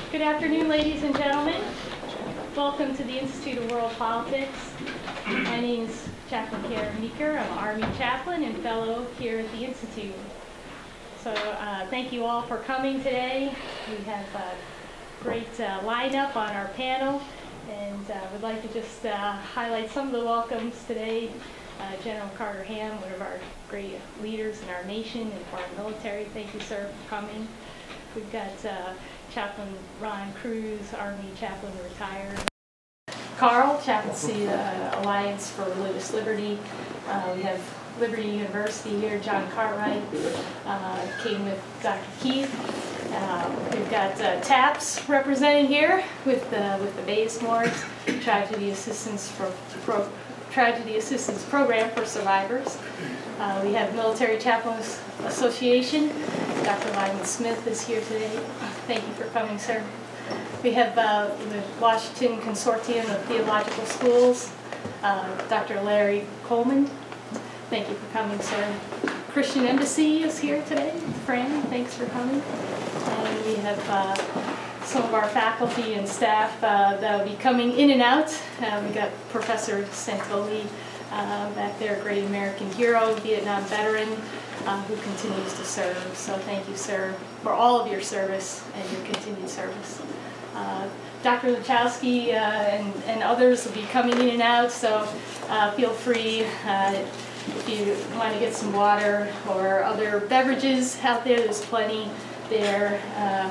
Good afternoon, ladies and gentlemen. Welcome to the Institute of World Politics. My name is Chaplain Karen Meeker. I'm an Army chaplain and fellow here at the Institute. So thank you all for coming today. We have a great lineup on our panel, and would like to just highlight some of the welcomes today. General Carter Ham, one of our great leaders in our nation and foreign military. Thank you, sir, for coming. We've got Chaplain Ron Cruz, Army chaplain retired. Carl, Chaplaincy Alliance for Religious Liberty. We have Liberty University here, John Cartwright came with Dr. Keith. We've got TAPS represented here with the Baysmores, Tragedy Assistance Program for Survivors. We have Military Chaplains Association. Dr. Lyman Smith is here today. Thank you for coming, sir. We have the Washington Consortium of Theological Schools. Dr. Larry Coleman. Thank you for coming, sir. Christian Embassy is here today. Fran, thanks for coming. And we have some of our faculty and staff that will be coming in and out. We got Professor Santoli back there, great American hero, Vietnam veteran, who continues to serve. So thank you, sir, for all of your service and your continued service. Dr. Lachowski and others will be coming in and out, so feel free if you want to get some water or other beverages out there, there's plenty there.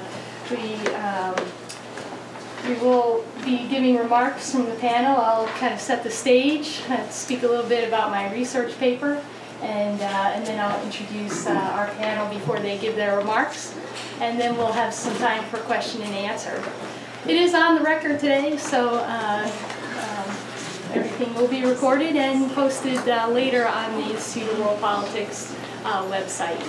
We will be giving remarks from the panel. I'll kind of set the stage, speak a little bit about my research paper, and then I'll introduce our panel before they give their remarks, and then we'll have some time for question and answer. It is on the record today, so everything will be recorded and posted later on the Institute of World Politics website.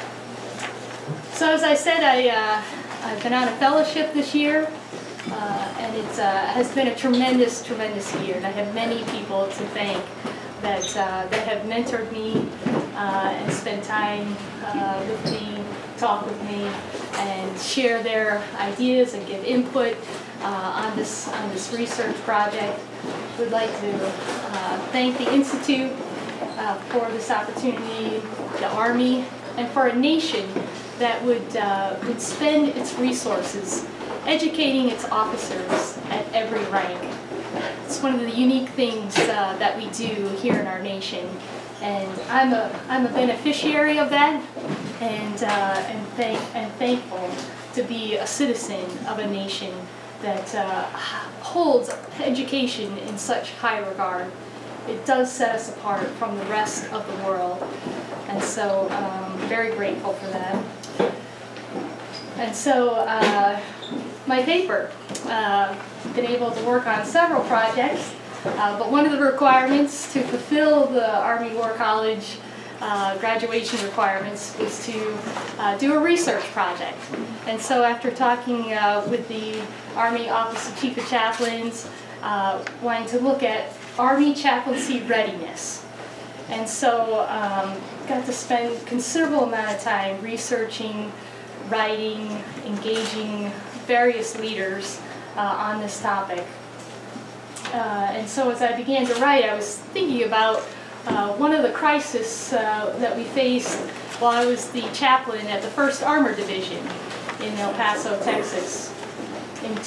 So as I said, I've been on a fellowship this year, and it has been a tremendous year. And I have many people to thank that have mentored me and spent time with me, talk with me, and share their ideas and give input on this research project. Would like to thank the Institute for this opportunity, the Army, and for a nation that would spend its resources educating its officers at every rank. It's one of the unique things that we do here in our nation, and I'm a beneficiary of that, and thankful to be a citizen of a nation that holds education in such high regard. It does set us apart from the rest of the world, and so I'm very grateful for that. And so my paper, been able to work on several projects, but one of the requirements to fulfill the Army War College graduation requirements was to do a research project. And so after talking with the Army Office of Chief of Chaplains, wanting to look at Army chaplaincy readiness. And so got to spend a considerable amount of time researching, writing, engaging various leaders on this topic. And so as I began to write, I was thinking about one of the crises that we faced while I was the chaplain at the 1st Armored Division in El Paso, Texas. In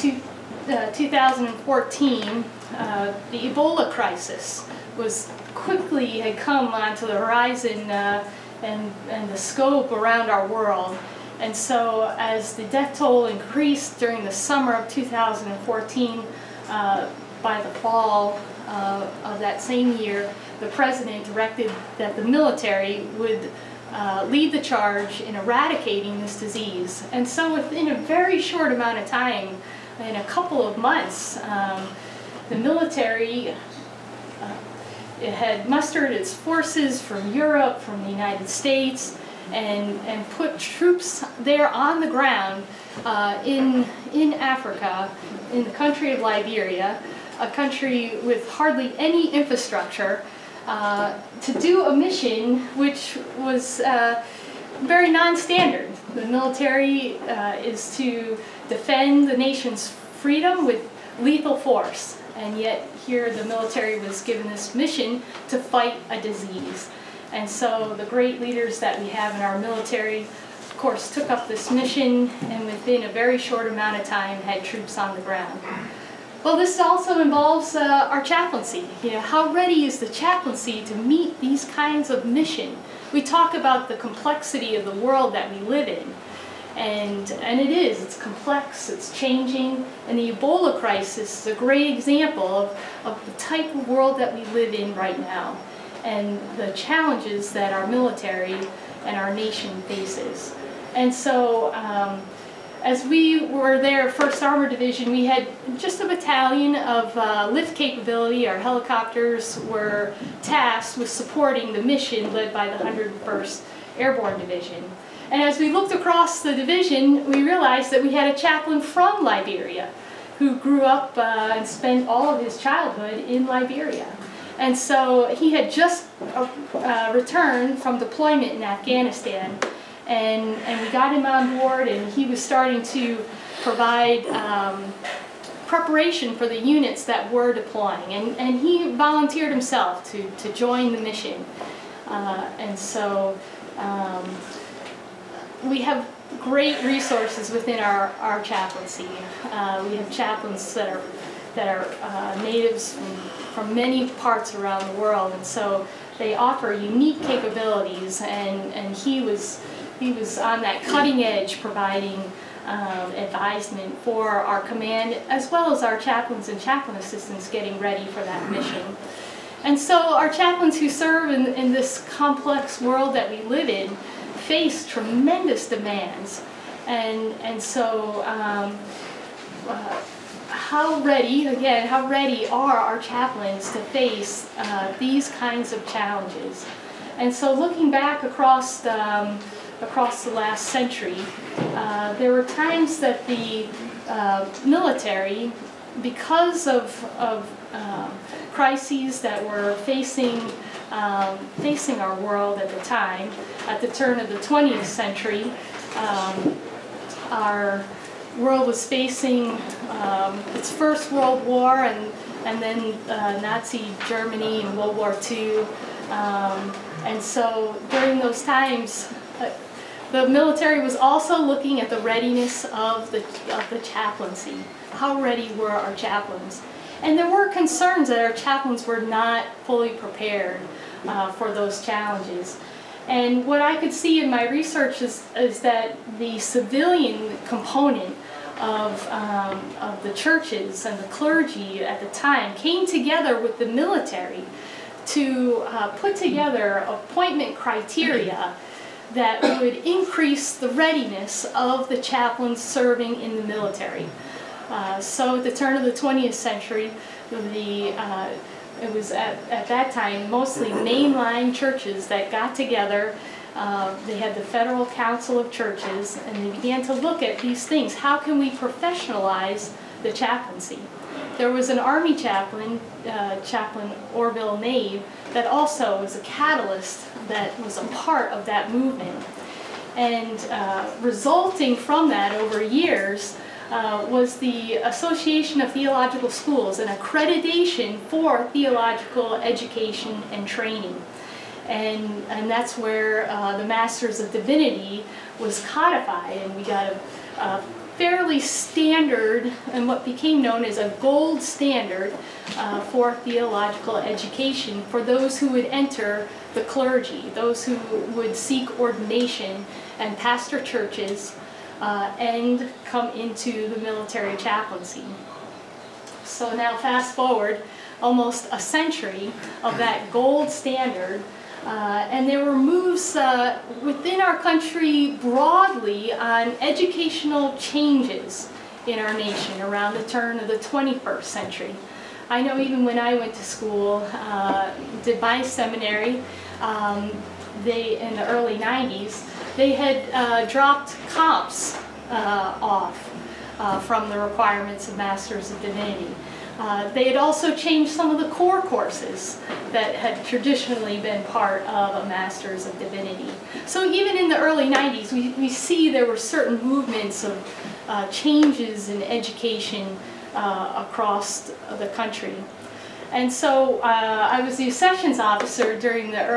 2014, the Ebola crisis had come onto the horizon and the scope around our world. And so as the death toll increased during the summer of 2014, by the fall of that same year, the president directed that the military would lead the charge in eradicating this disease. And so within a very short amount of time, in a couple of months, the military it had mustered its forces from Europe, from the United States, and put troops there on the ground in Africa, in the country of Liberia, a country with hardly any infrastructure, to do a mission which was very non-standard. The military is to defend the nation's freedom with lethal force, and yet here the military was given this mission to fight a disease. And so the great leaders that we have in our military, of course, took up this mission, and within a very short amount of time had troops on the ground. Well, this also involves our chaplaincy. You know, how ready is the chaplaincy to meet these kinds of mission? We talk about the complexity of the world that we live in, and it is. It's complex, it's changing, and the Ebola crisis is a great example of the type of world that we live in right now, and the challenges that our military and our nation faces. And so, as we were there, 1st Armored Division, we had just a battalion of lift capability. Our helicopters were tasked with supporting the mission led by the 101st Airborne Division. And as we looked across the division, we realized that we had a chaplain from Liberia who grew up and spent all of his childhood in Liberia. And so he had just returned from deployment in Afghanistan. And we got him on board, and he was starting to provide preparation for the units that were deploying. And he volunteered himself to join the mission. And so we have great resources within our chaplaincy. We have chaplains that are natives from many parts around the world, and so they offer unique capabilities, and he was on that cutting edge providing advisement for our command, as well as our chaplains and chaplain assistants getting ready for that mission. And so our chaplains who serve in this complex world that we live in face tremendous demands. And so how ready are our chaplains to face these kinds of challenges? And so looking back across the last century, there were times that the military, because of crises that were facing our world at the time, at the turn of the 20th century, our world was facing its First World War, and then Nazi Germany and World War II. And so during those times, the military was also looking at the readiness of the chaplaincy. How ready were our chaplains? And there were concerns that our chaplains were not fully prepared for those challenges. And what I could see in my research is that the civilian component of the churches and the clergy at the time came together with the military to put together appointment criteria that would increase the readiness of the chaplains serving in the military. So at the turn of the 20th century, it was at that time mostly mainline churches that got together. They had the Federal Council of Churches, and they began to look at these things. How can we professionalize the chaplaincy? There was an Army chaplain, Chaplain Orville Nave, that also was a catalyst that was a part of that movement. And resulting from that over years was the Association of Theological Schools, an accreditation for theological education and training. And that's where the Masters of Divinity was codified, and we got a fairly standard, and what became known as a gold standard for theological education for those who would enter the clergy, those who would seek ordination and pastor churches and come into the military chaplaincy. So now fast forward almost a century of that gold standard, and there were moves within our country broadly on educational changes in our nation around the turn of the 21st century. I know even when I went to school, did my seminary, in the early 90s, they had dropped comps off from the requirements of Masters of Divinity. They had also changed some of the core courses that had traditionally been part of a Master's of Divinity. So even in the early 90s, we see there were certain movements of changes in education across the country. And so I was the accessions officer during the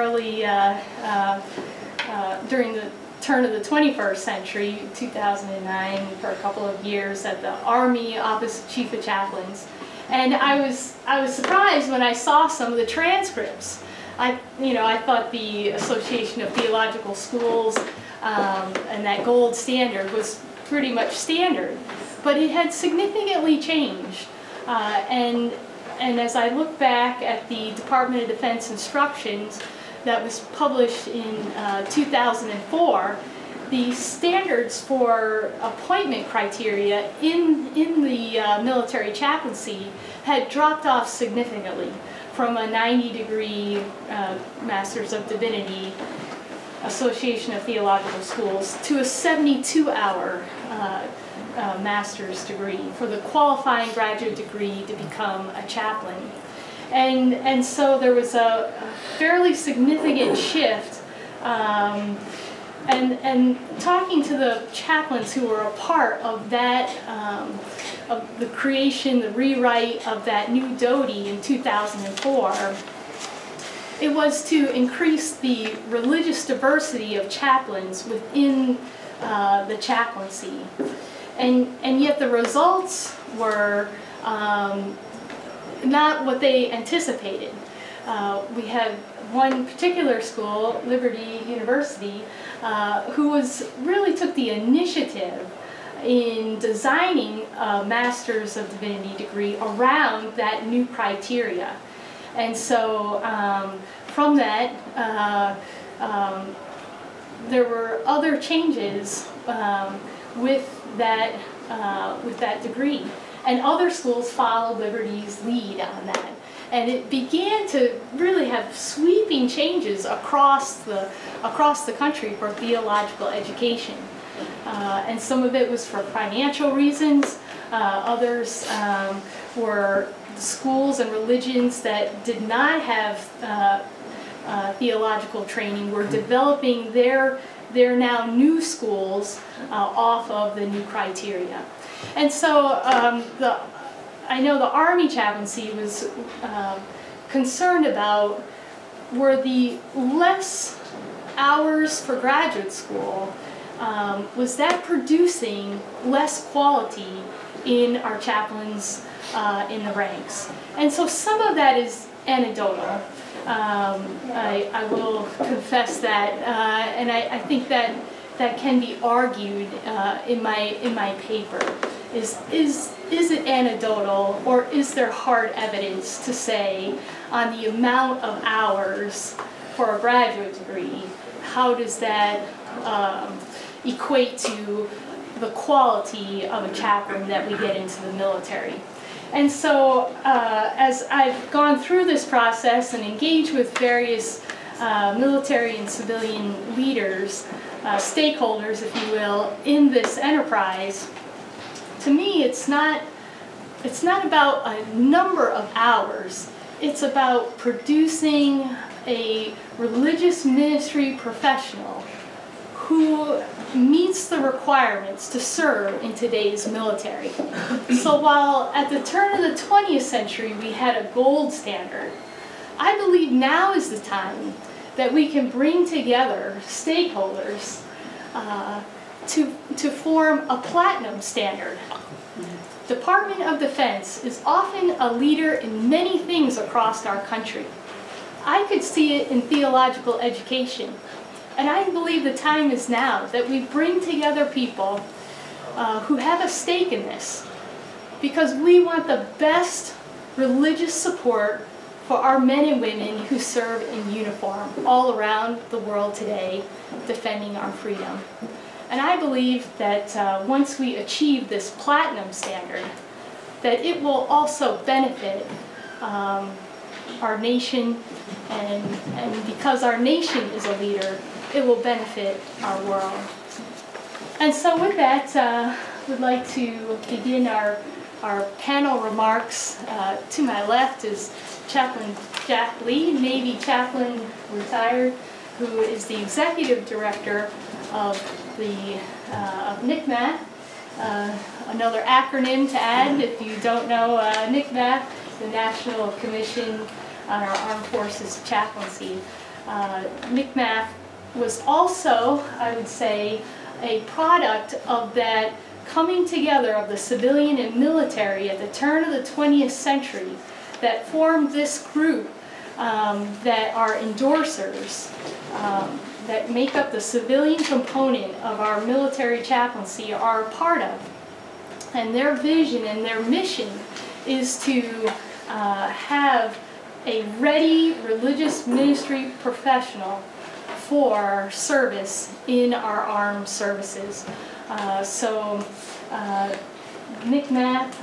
during the turn of the 21st century, 2009, for a couple of years at the Army Office of Chief of Chaplains. And I was surprised when I saw some of the transcripts. I thought the Association of Theological Schools and that gold standard was pretty much standard, but it had significantly changed. And as I look back at the Department of Defense instructions that was published in 2004, the standards for appointment criteria in the military chaplaincy had dropped off significantly from a 90-degree Master's of Divinity, Association of Theological Schools, to a 72-hour master's degree for the qualifying graduate degree to become a chaplain. And so there was a fairly significant shift. And talking to the chaplains who were a part of that, of the creation, the rewrite of that new DOTI in 2004, it was to increase the religious diversity of chaplains within the chaplaincy. And yet the results were not what they anticipated. We had one particular school, Liberty University, who really took the initiative in designing a Master's of Divinity degree around that new criteria. And so from that, there were other changes with that degree. And other schools followed Liberty's lead on that. And it began to really have sweeping changes across the country for theological education. And some of it was for financial reasons. Others were schools and religions that did not have theological training were developing their now new schools off of the new criteria. And so I know the Army chaplaincy was concerned about were the less hours for graduate school, was that producing less quality in our chaplains in the ranks? And so some of that is anecdotal. I will confess that, and I think that can be argued in my paper. Is it anecdotal, or is there hard evidence to say on the amount of hours for a graduate degree, how does that equate to the quality of a chaplain that we get into the military? And so as I've gone through this process and engaged with various military and civilian leaders, stakeholders, if you will, in this enterprise, to me it's not about a number of hours. It's about producing a religious ministry professional who meets the requirements to serve in today's military. So while at the turn of the 20th century we had a gold standard, I believe now is the time that we can bring together stakeholders to form a platinum standard. Department of Defense is often a leader in many things across our country. I could see it in theological education. And I believe the time is now that we bring together people who have a stake in this, because we want the best religious support for our men and women who serve in uniform all around the world today, defending our freedom. And I believe that once we achieve this platinum standard, that it will also benefit our nation, and because our nation is a leader, it will benefit our world. And so with that, we'd like to begin our our panel remarks. To my left is Chaplain Jack Lee, Navy chaplain retired, who is the executive director of the NCMAC. Another acronym to add, if you don't know NCMAC, the National Commission on our Armed Forces Chaplaincy. NCMAC was also, I would say, a product of that coming together of the civilian and military at the turn of the 20th century that formed this group that are endorsers, that make up the civilian component of our military chaplaincy are a part of. And their vision and their mission is to have a ready religious ministry professional for service in our armed services. NCMAC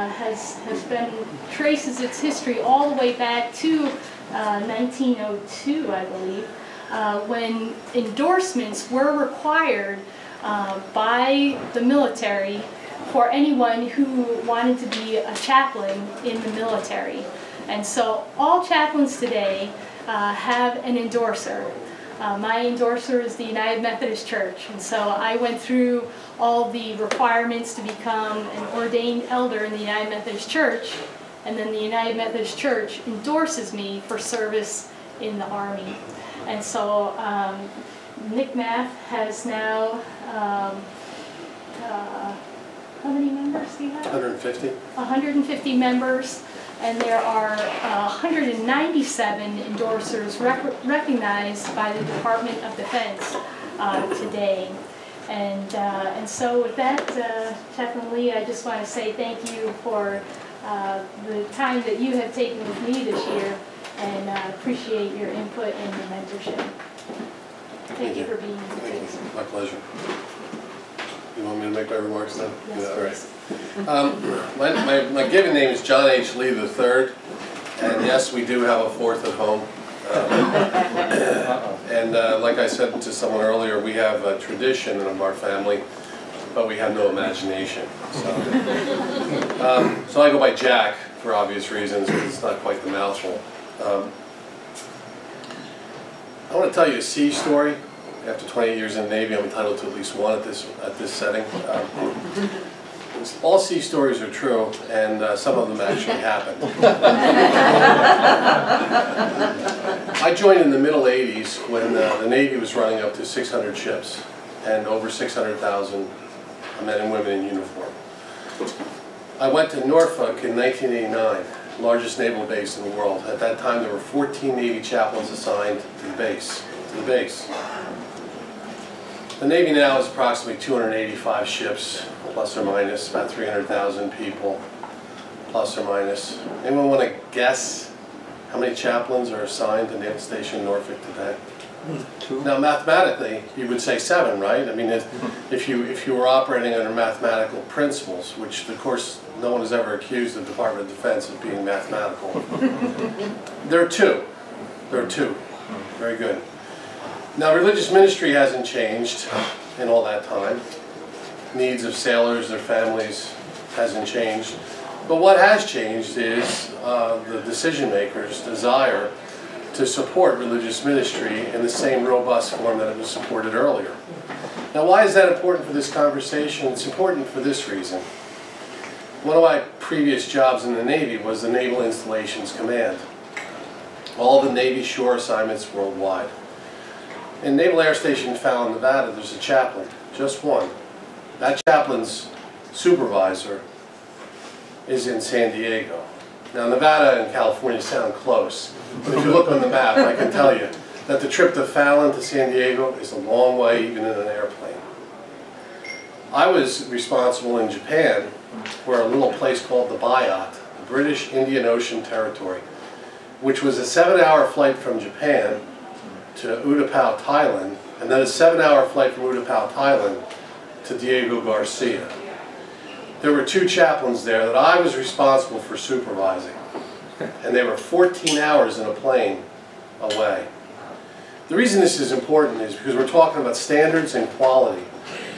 traces its history all the way back to 1902, I believe, when endorsements were required by the military for anyone who wanted to be a chaplain in the military. And so all chaplains today have an endorser. My endorser is the United Methodist Church, and so I went through all the requirements to become an ordained elder in the United Methodist Church, and then the United Methodist Church endorses me for service in the Army. And so NCMAC has now, how many members do you have? 150. 150 members. And there are 197 endorsers recognized by the Department of Defense today. And so with that, Chaplain Lee, I just want to say thank you for the time that you have taken with me this year, and appreciate your input and your mentorship. Thank you for being here. Thank you. My pleasure. You want me to make my remarks now? Yes, yeah, all right. My given name is John H. Lee III, and yes, we do have a fourth at home. And like I said to someone earlier, we have a tradition in our family, but we have no imagination. So I go by Jack for obvious reasons, because it's not quite the mouthful. I want to tell you a sea story. After 28 years in the Navy, I'm entitled to at least one at this setting. All sea stories are true, and some of them actually happened. I joined in the middle 80s when the Navy was running up to 600 ships and over 600,000 men and women in uniform. I went to Norfolk in 1989, largest naval base in the world. At that time, there were 14 Navy chaplains assigned to the base. The Navy now is approximately 285 ships, plus or minus, about 300,000 people, plus or minus. Anyone want to guess how many chaplains are assigned to Naval Station Norfolk today? 2. Now, mathematically, you would say 7, right? I mean, if you were operating under mathematical principles, which, of course, no one has ever accused the Department of Defense of being mathematical. There are 2. There are 2. Very good. Now, religious ministry hasn't changed in all that time. Needs of sailors, their families, hasn't changed. But what has changed is the decision makers' desire to support religious ministry in the same robust form that it was supported earlier. Now, why is that important for this conversation? It's important for this reason. One of my previous jobs in the Navy was the Naval Installations Command. All the Navy shore assignments worldwide. In Naval Air Station Fallon, Nevada, there's a chaplain, just one. That chaplain's supervisor is in San Diego. Now, Nevada and California sound close, but if you look on the map, I can tell you that the trip to Fallon to San Diego is a long way, even in an airplane. I was responsible in Japan for a little place called the Biot, the British Indian Ocean Territory, which was a 7-hour flight from Japan to Utapao, Thailand, and then a 7-hour flight from Utapao, Thailand to Diego Garcia. There were 2 chaplains there that I was responsible for supervising, and they were 14 hours in a plane away. The reason this is important is because we're talking about standards and quality.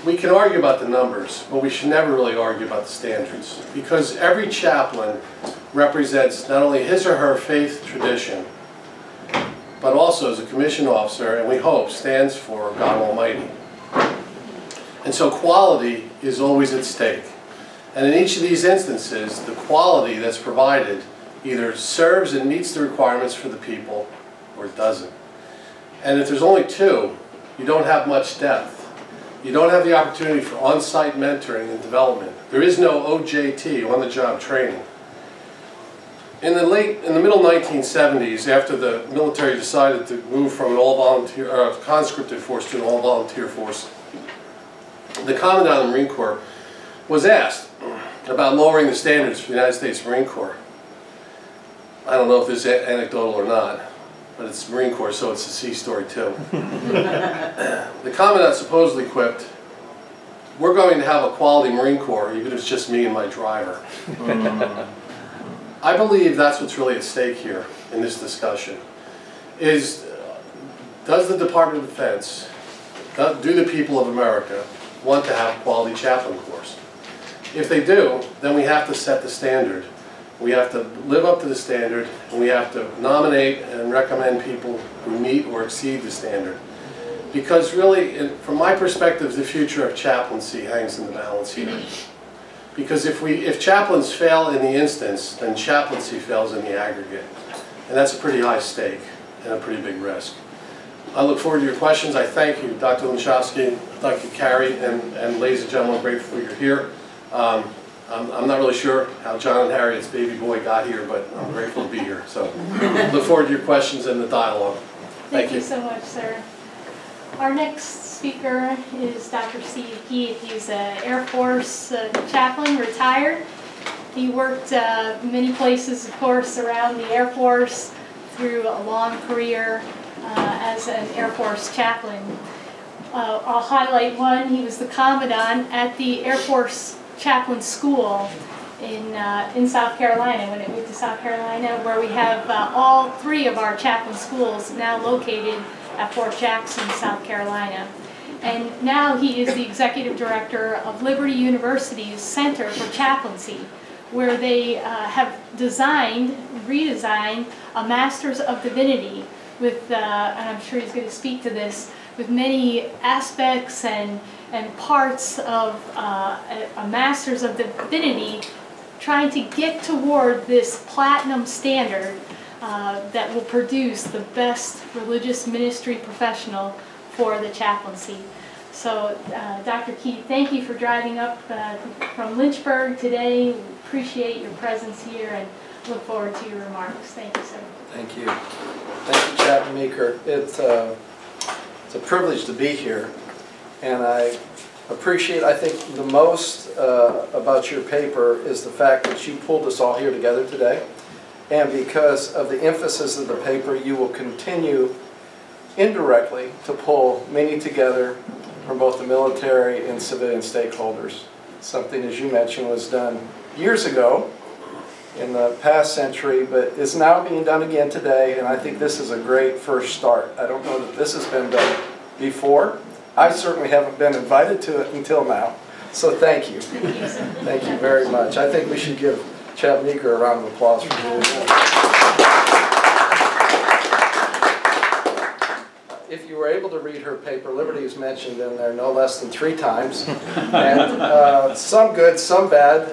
we can argue about the numbers, but we should never really argue about the standards, because every chaplain represents not only his or her faith tradition, but also as a commissioned officer, and we hope stands for God Almighty. And so quality is always at stake. And in each of these instances, the quality that's provided either serves and meets the requirements for the people, or it doesn't. And if there's only two, you don't have much depth. You don't have the opportunity for on-site mentoring and development. There is no OJT, on-the-job training. In the middle 1970s, after the military decided to move from an all-volunteer, conscripted force to an all-volunteer force, the Commandant of the Marine Corps was asked about lowering the standards for the United States Marine Corps. I don't know if this is anecdotal or not, but it's Marine Corps, so it's a sea story too. The Commandant supposedly quipped, "We're going to have a quality Marine Corps, even if it's just me and my driver." I believe that's what's really at stake here in this discussion, is does the Department of Defense, do the people of America want to have quality chaplain corps? If they do, then we have to set the standard. We have to live up to the standard, and we have to nominate and recommend people who meet or exceed the standard. Because really, from my perspective, the future of chaplaincy hangs in the balance here. Because if chaplains fail in the instance, then chaplaincy fails in the aggregate. And that's a pretty high stake and a pretty big risk. I look forward to your questions. I thank you, Dr. Linchowski, Dr. Carey, and ladies and gentlemen, I'm grateful you're here. I'm not really sure how John and Harriet's baby boy got here, but I'm grateful to be here. So look forward to your questions and the dialogue. Thank you so much, sir. Our next speaker is Dr. Steve Keith. He's an Air Force chaplain, retired. He worked many places, of course, around the Air Force through a long career as an Air Force chaplain. I'll highlight one. He was the commandant at the Air Force Chaplain School in South Carolina, when it moved to South Carolina, where we have all three of our chaplain schools now located at Fort Jackson, South Carolina. And now he is the executive director of Liberty University's Center for Chaplaincy, where they have redesigned a Master's of Divinity with, and I'm sure he's going to speak to this, with many aspects and parts of a Master's of Divinity, trying to get toward this platinum standard that will produce the best religious ministry professional for the chaplaincy. So, Dr. Keith, thank you for driving up from Lynchburg today. We appreciate your presence here and look forward to your remarks. Thank you, sir. Thank you. Thank you, Chaplain Meeker. It's a privilege to be here, and I appreciate, I think, the most about your paper is the fact that you pulled us all here together today. And because of the emphasis of the paper, you will continue indirectly to pull many together from both the military and civilian stakeholders. Something, as you mentioned, was done years ago in the past century, but is now being done again today, and I think this is a great first start. I don't know that this has been done before. I certainly haven't been invited to it until now, so thank you. Thank you, sir. Thank you very much. I think we should give Chaplain Meeker a round of applause for doing that. If you were able to read her paper, liberty is mentioned in there no less than 3 times, and some good, some bad,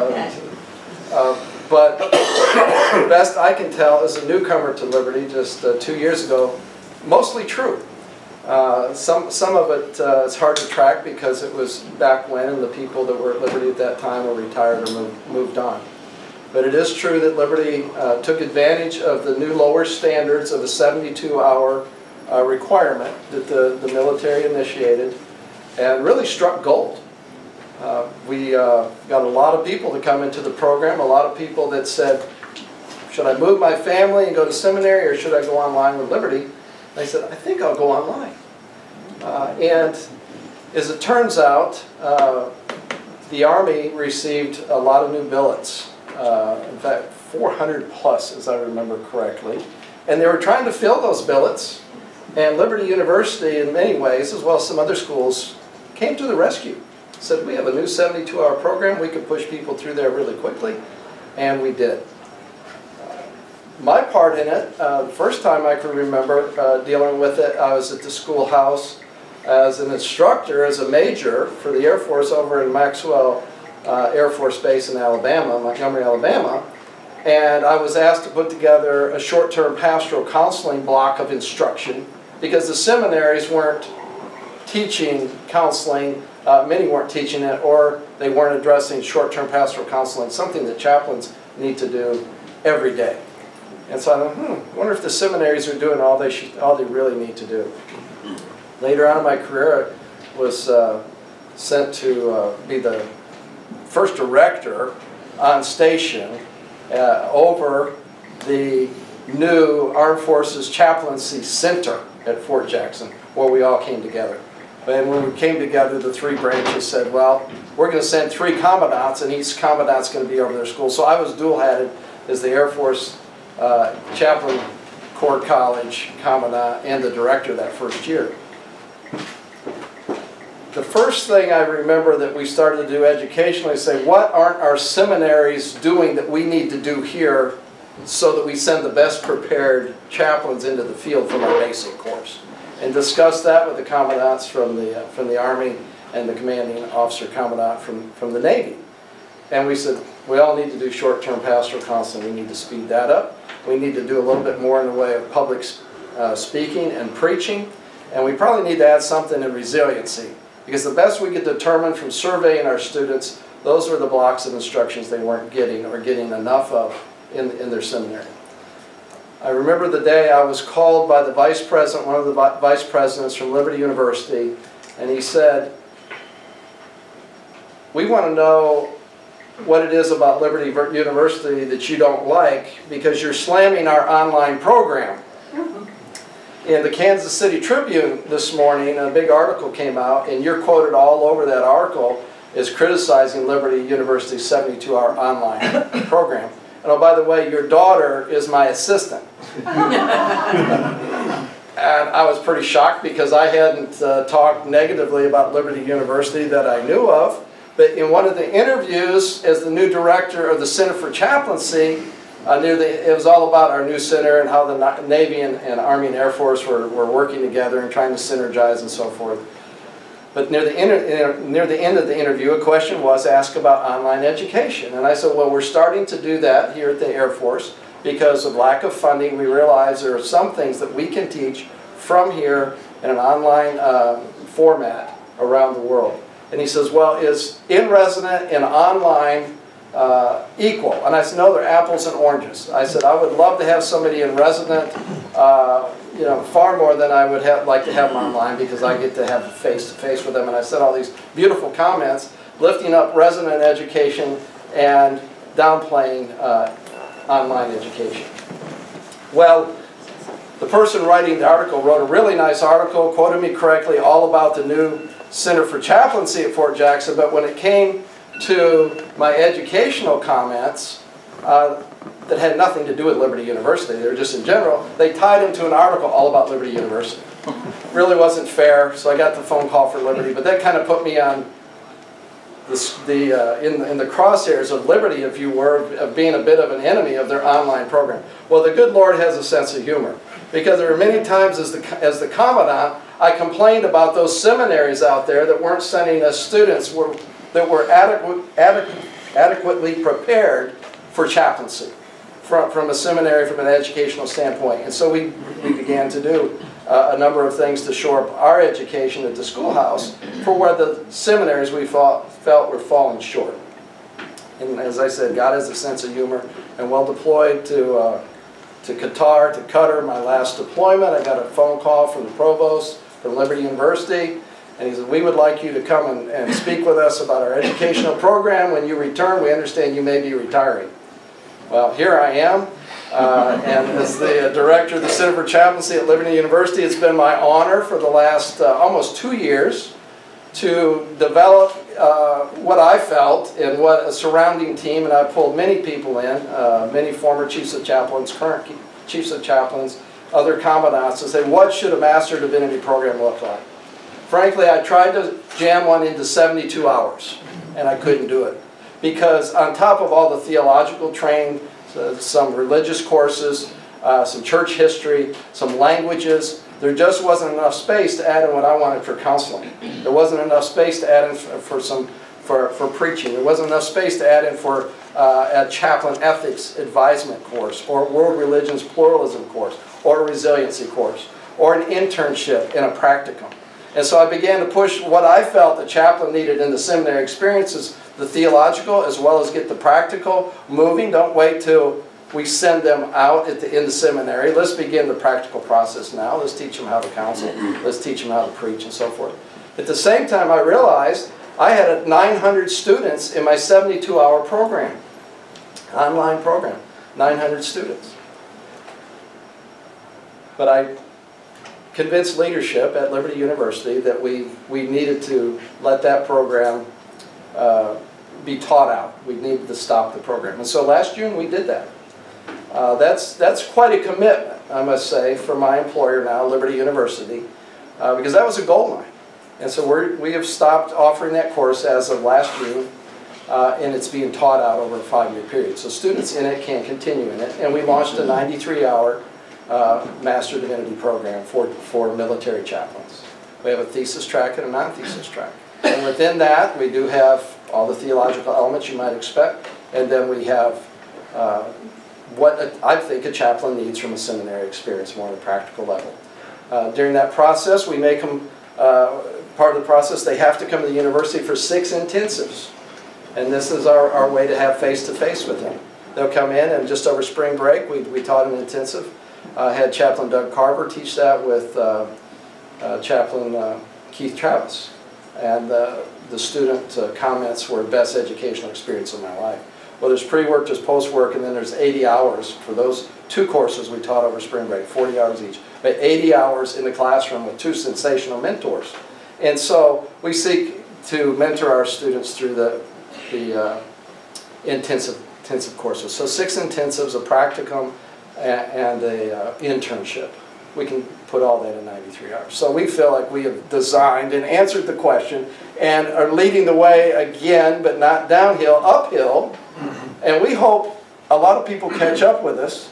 but the best I can tell as a newcomer to liberty just 2 years ago, mostly true. Some of it is hard to track because it was back when, and the people that were at Liberty at that time were retired or moved on. But it is true that Liberty took advantage of the new lower standards of a 72-hour requirement that the military initiated and really struck gold. We got a lot of people to come into the program, a lot of people that said, should I move my family and go to seminary, or should I go online with Liberty? And I said, I think I'll go online. And as it turns out, the Army received a lot of new billets. In fact, 400 plus, as I remember correctly. And they were trying to fill those billets. And Liberty University, in many ways, as well as some other schools, came to the rescue. Said, we have a new 72-hour program, we can push people through there really quickly, and we did. My part in it, the first time I can remember dealing with it, I was at the schoolhouse as an instructor, as a major for the Air Force over in Maxwell Air Force Base in Alabama, Montgomery, Alabama. And I was asked to put together a short-term pastoral counseling block of instruction because the seminaries weren't teaching counseling, many weren't teaching it, or they weren't addressing short-term pastoral counseling, something that chaplains need to do every day. And so I thought, I wonder if the seminaries are doing all they really need to do. Later on in my career, I was sent to be the first director on station over the new Armed Forces Chaplaincy Center at Fort Jackson, where we all came together. And when we came together, the three branches said, well, we're going to send 3 commandants, and each commandant's going to be over their school. So I was dual-hatted as the Air Force Chaplain Corps College commandant and the director that first year. The first thing I remember that we started to do educationally is say, what aren't our seminaries doing that we need to do here so that we send the best prepared chaplains into the field from our basic course? And discuss that with the commandants from the Army and the commanding officer commandant from the Navy. And we said, we all need to do short-term pastoral counseling. We need to speed that up. We need to do a little bit more in the way of public speaking and preaching. And we probably need to add something in resiliency. Because the best we could determine from surveying our students, those were the blocks of instructions they weren't getting or getting enough of in their seminary. I remember the day I was called by the vice president, one of the vice presidents from Liberty University, and he said, we want to know what it is about Liberty University that you don't like because you're slamming our online program. In the Kansas City Tribune this morning, a big article came out, and you're quoted all over that article as criticizing Liberty University's 72-hour online program. And oh, by the way, your daughter is my assistant. And I was pretty shocked because I hadn't talked negatively about Liberty University that I knew of. But in one of the interviews as the new director of the Center for Chaplaincy, I knew that it was all about our new center and how the Navy and Army and Air Force were working together and trying to synergize and so forth. But near the end of the interview, a question was asked about online education. And I said, well, we're starting to do that here at the Air Force because of lack of funding. We realize there are some things that we can teach from here in an online format around the world. And he says, well, is in-resident and online equal? And I said, no, they're apples and oranges. I said, I would love to have somebody in resident, far more than I would like to have them online because I get to have face-to-face with them. And I said all these beautiful comments, lifting up resident education and downplaying online education. Well, the person writing the article wrote a really nice article, quoted me correctly, all about the new Center for Chaplaincy at Fort Jackson, but when it came to my educational comments that had nothing to do with Liberty University, they were just in general, they tied into an article all about Liberty University. Really wasn't fair, so I got the phone call for Liberty, but that kind of put me on in the crosshairs of Liberty, if you were, of being a bit of an enemy of their online program. Well, the good Lord has a sense of humor, because there were many times as the commandant, I complained about those seminaries out there that weren't sending us students that were adequately prepared for chaplaincy from a seminary, from an educational standpoint. And so we began to do a number of things to shore up our education at the schoolhouse for where the seminaries we felt were falling short. And as I said, God has a sense of humor, and well deployed to Qatar, to Qatar, my last deployment. I got a phone call from the provost from Liberty University, and he said, we would like you to come and speak with us about our educational program. When you return, we understand you may be retiring. Well, here I am, and as the director of the Center for Chaplaincy at Liberty University, it's been my honor for the last almost 2 years to develop what I felt and what a surrounding team, and I pulled many people in, many former chiefs of chaplains, current chiefs of chaplains, other commandants, to say, what should a Master Divinity program look like? Frankly, I tried to jam one into 72 hours, and I couldn't do it. Because on top of all the theological training, some religious courses, some church history, some languages, there just wasn't enough space to add in what I wanted for counseling. There wasn't enough space to add in for preaching. There wasn't enough space to add in for a chaplain ethics advisement course, or world religions pluralism course, or a resiliency course, or an internship in a practicum. And so I began to push what I felt the chaplain needed in the seminary experiences, the theological, as well as get the practical moving. Don't wait till we send them out in the seminary. Let's begin the practical process now. Let's teach them how to counsel. Let's teach them how to preach and so forth. At the same time, I realized I had 900 students in my 72-hour program, online program, 900 students. But I convinced leadership at Liberty University that we needed to let that program be taught out. We needed to stop the program. And so last June we did that. That's quite a commitment, I must say, for my employer now, Liberty University, because that was a gold mine. And so we have stopped offering that course as of last June, and it's being taught out over a 5-year period. So students in it can continue in it. And we launched a 93-hour Master Divinity program for military chaplains. We have a thesis track and a non-thesis track. And within that, we do have all the theological elements you might expect, and then we have what I think a chaplain needs from a seminary experience, more on a practical level. During that process, we make them, part of the process, they have to come to the university for 6 intensives. And this is our way to have face-to-face with them. They'll come in, and just over spring break, we taught an intensive. Had Chaplain Doug Carver teach that with Chaplain Keith Travis. And the student comments were best educational experience of my life. Well, there's pre-work, there's post-work, and then there's 80 hours for those 2 courses we taught over spring break, 40 hours each. But 80 hours in the classroom with 2 sensational mentors. And so we seek to mentor our students through the intensive courses. So 6 intensives, a practicum, and a internship. We can put all that in 93 hours. So we feel like we have designed and answered the question and are leading the way again, but not downhill, uphill. And we hope a lot of people catch up with us.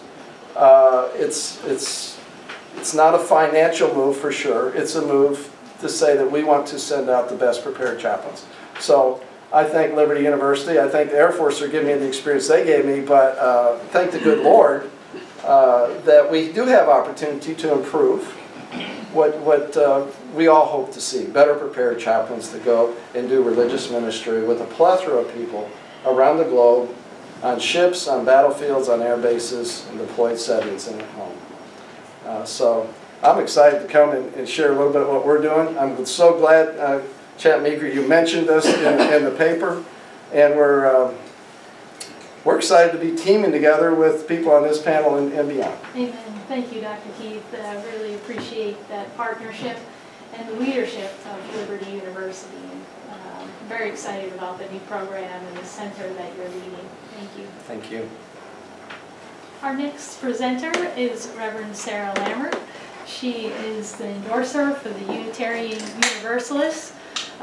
It's not a financial move for sure. It's a move to say that we want to send out the best prepared chaplains. So I thank Liberty University. I thank the Air Force for giving me the experience they gave me, but thank the good Lord that we do have opportunity to improve what we all hope to see. Better prepared chaplains to go and do religious ministry with a plethora of people around the globe, on ships, on battlefields, on air bases, in deployed settings, and at home. So I'm excited to come and share a little bit of what we're doing. I'm so glad, Chat Meeker, you mentioned us in the paper, and we're excited to be teaming together with people on this panel and beyond. Amen. Thank you, Dr. Keith. I really appreciate that partnership and the leadership of Liberty University. And very excited about the new program and the center that you're leading. Thank you. Thank you. Our next presenter is Reverend Sarah Lammert. She is the endorser for the Unitarian Universalists.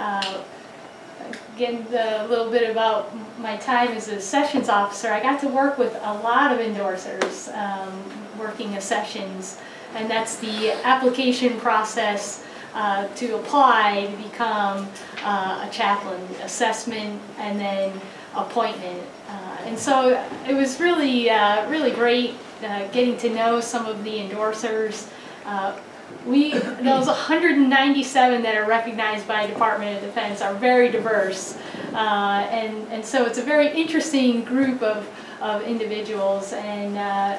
Again, a little bit about my time as a sessions officer. I got to work with a lot of endorsers working the sessions, and that's the application process to apply to become a chaplain, assessment, and then appointment. And so it was really, really great getting to know some of the endorsers. Those 197 that are recognized by Department of Defense are very diverse, and so it's a very interesting group of individuals and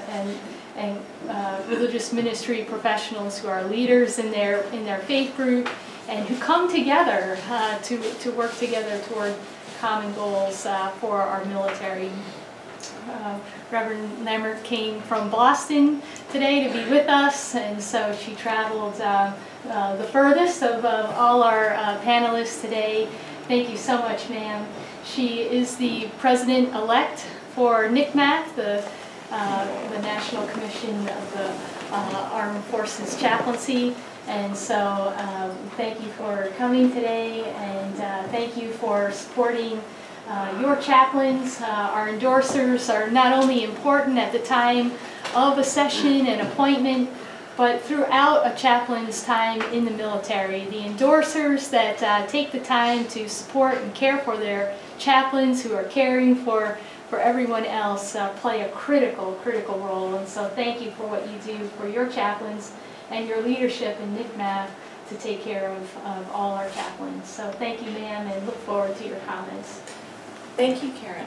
religious ministry professionals who are leaders in their faith group and who come together to work together toward common goals for our military. Reverend Lammert came from Boston today to be with us, and so she traveled the furthest of all our panelists today. Thank you so much, ma'am. She is the president-elect for NCMAC, the the National Commission of the Armed Forces Chaplaincy. And so thank you for coming today, and thank you for supporting your chaplains. Our endorsers are not only important at the time of a session and appointment, but throughout a chaplain's time in the military. The endorsers that take the time to support and care for their chaplains who are caring for everyone else play a critical role. And so thank you for what you do for your chaplains and your leadership in NICMAF to take care of all our chaplains. So thank you, ma'am, and look forward to your comments. Thank you, Karen.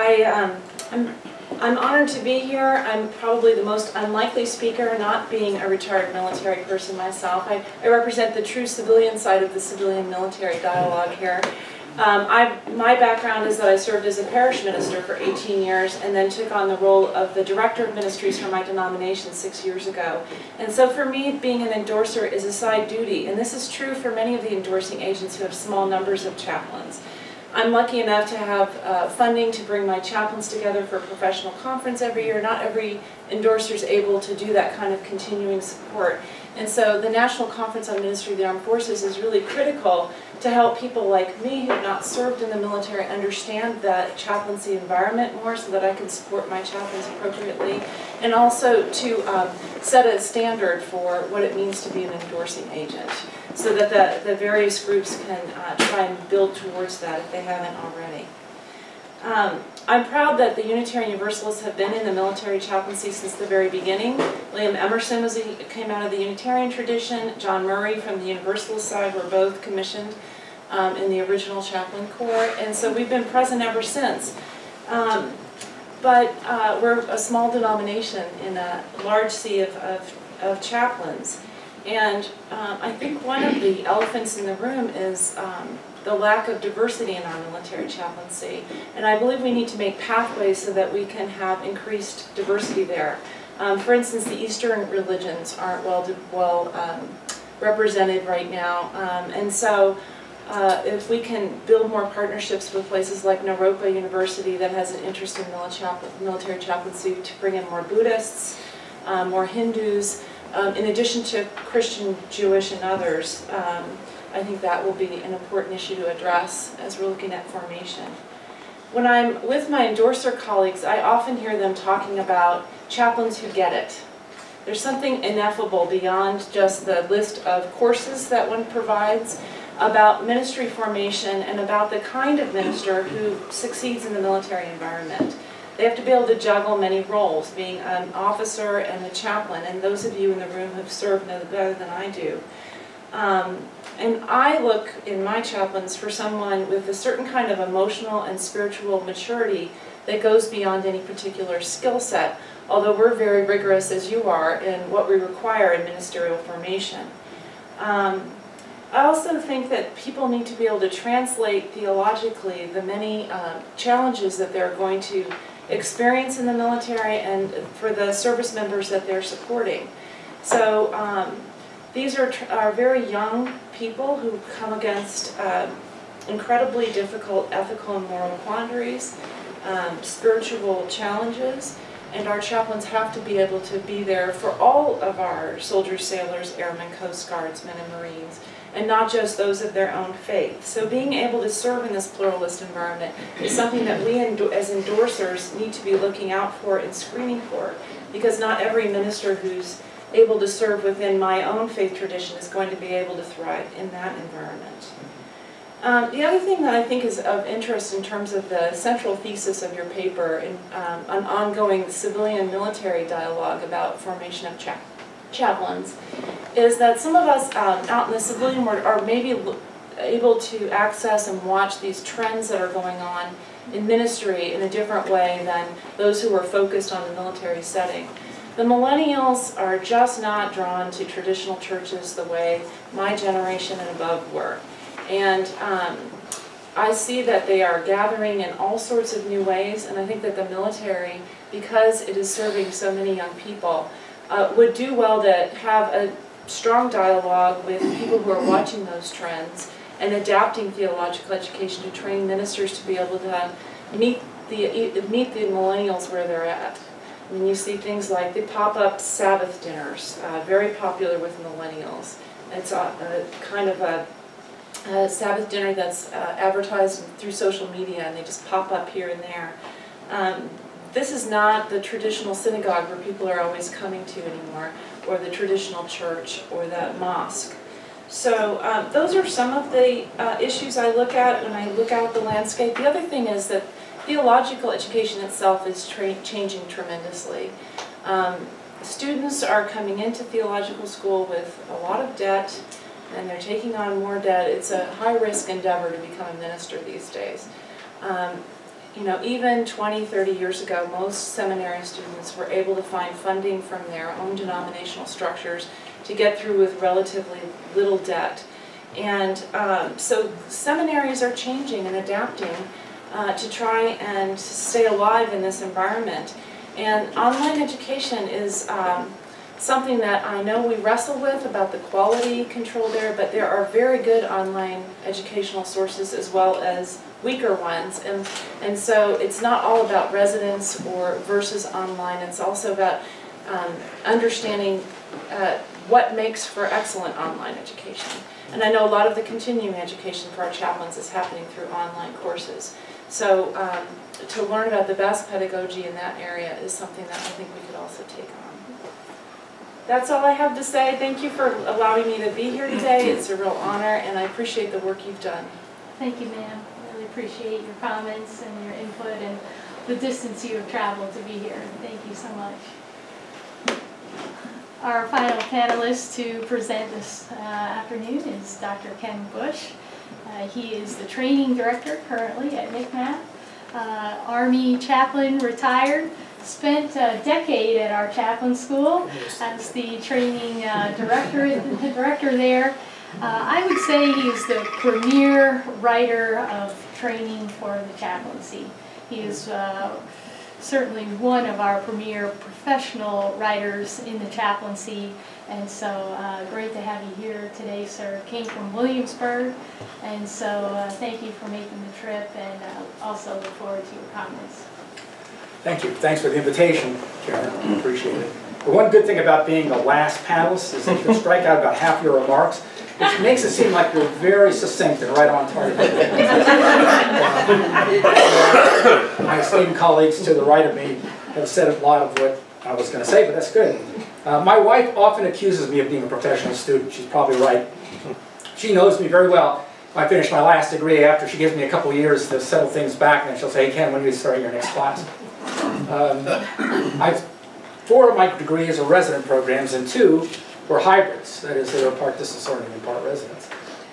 I'm honored to be here. I'm probably the most unlikely speaker, not being a retired military person myself. I represent the true civilian side of the civilian-military dialogue here. My background is that I served as a parish minister for 18 years and then took on the role of the director of ministries for my denomination 6 years ago. And so for me, being an endorser is a side duty, and this is true for many of the endorsing agents who have small numbers of chaplains. I'm lucky enough to have funding to bring my chaplains together for a professional conference every year. Not every endorser is able to do that kind of continuing support. And so the National Conference on Ministry of the Armed Forces is really critical to help people like me who have not served in the military understand that chaplaincy environment more so that I can support my chaplains appropriately, and also to set a standard for what it means to be an endorsing agent, so that the various groups can try and build towards that if they haven't already. I'm proud that the Unitarian Universalists have been in the military chaplaincy since the very beginning. William Emerson came out of the Unitarian tradition. John Murray from the Universalist side were both commissioned in the original chaplain corps, and so we've been present ever since. But we're a small denomination in a large sea of chaplains. And I think one of the elephants in the room is the lack of diversity in our military chaplaincy. And I believe we need to make pathways so that we can have increased diversity there. For instance, the Eastern religions aren't well represented right now. And so if we can build more partnerships with places like Naropa University that has an interest in military chaplaincy to bring in more Buddhists, more Hindus, in addition to Christian, Jewish, and others, I think that will be an important issue to address as we're looking at formation. When I'm with my endorser colleagues, I often hear them talking about chaplains who get it. There's something ineffable beyond just the list of courses that one provides about ministry formation and about the kind of minister who succeeds in the military environment. They have to be able to juggle many roles, being an officer and a chaplain, and those of you in the room who have served know better than I do. And I look in my chaplains for someone with a certain kind of emotional and spiritual maturity that goes beyond any particular skill set, although we're very rigorous, as you are, in what we require in ministerial formation. I also think that people need to be able to translate theologically the many challenges that they're going to experience in the military and for the service members that they're supporting. So these are very young people who come against incredibly difficult ethical and moral quandaries, spiritual challenges, and our chaplains have to be able to be there for all of our soldiers, sailors, airmen, coast guardsmen, and Marines, and not just those of their own faith. So being able to serve in this pluralist environment is something that we as endorsers need to be looking out for and screening for, because not every minister who's able to serve within my own faith tradition is going to be able to thrive in that environment. The other thing that I think is of interest in terms of the central thesis of your paper, in an ongoing civilian-military dialogue about formation of chaplains, is that some of us out in the civilian world are maybe able to access and watch these trends that are going on in ministry in a different way than those who are focused on the military setting. The millennials are just not drawn to traditional churches the way my generation and above were. And I see that they are gathering in all sorts of new ways, and I think that the military, because it is serving so many young people, would do well to have a strong dialogue with people who are watching those trends and adapting theological education to train ministers to be able to meet the millennials where they're at. I mean, you see things like the pop-up Sabbath dinners, very popular with millennials. It's a kind of a Sabbath dinner that's advertised through social media, and they just pop up here and there. This is not the traditional synagogue where people are always coming to anymore, or the traditional church, or the mosque. So those are some of the issues I look at when I look out the landscape. The other thing is that theological education itself is changing tremendously. Students are coming into theological school with a lot of debt, and they're taking on more debt. It's a high-risk endeavor to become a minister these days. You know, even 20, 30 years ago, most seminary students were able to find funding from their own denominational structures to get through with relatively little debt. And so seminaries are changing and adapting to try and stay alive in this environment. And online education is something that I know we wrestle with about the quality control there, but there are very good online educational sources as well as weaker ones. And so it's not all about residence or versus online. It's also about understanding what makes for excellent online education. And I know a lot of the continuing education for our chaplains is happening through online courses. So to learn about the best pedagogy in that area is something that I think we could also take on. That's all I have to say. Thank you for allowing me to be here today. It's a real honor, and I appreciate the work you've done. Thank you, ma'am. I really appreciate your comments and your input and the distance you have traveled to be here. Thank you so much. Our final panelist to present this afternoon is Dr. Ken Bush. He is the training director currently at NCMAP. Army chaplain, retired, spent a decade at our chaplain school as the training director there. I would say he is the premier writer of training for the chaplaincy. He is certainly one of our premier professional writers in the chaplaincy, and so great to have you here today, sir. Came from Williamsburg, and so thank you for making the trip, and also look forward to your comments. Thank you. Thanks for the invitation, Karen. Appreciate it. The one good thing about being the last panelist is that you can strike out about half your remarks, which makes it seem like you're very succinct and right on target. My esteemed colleagues to the right of me have said a lot of what I was going to say, but that's good. My wife often accuses me of being a professional student. She's probably right. She knows me very well. I finished my last degree after she gives me a couple years to settle things back, and then she'll say, "Hey, Ken, when are you starting your next class?" 4 of my degrees are resident programs, and 2 were hybrids. That is, they were part distance learning and part residence.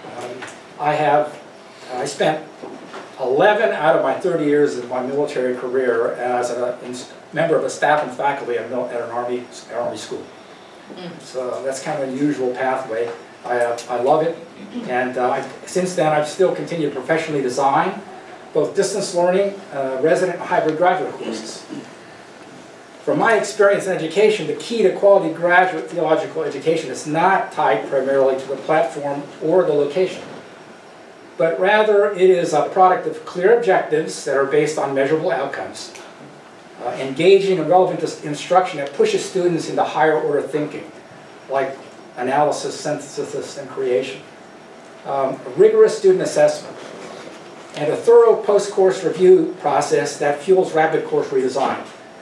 I spent 11 out of my 30 years of my military career as a member of the staff and faculty at an Army school. So that's kind of an unusual pathway. I love it, and since then I've still continued to professionally design both distance learning, resident and hybrid graduate courses. From my experience in education, the key to quality graduate theological education is not tied primarily to the platform or the location, but rather it is a product of clear objectives that are based on measurable outcomes, engaging and relevant instruction that pushes students into higher order thinking, like analysis, synthesis, and creation, a rigorous student assessment, and a thorough post-course review process that fuels rapid course redesign.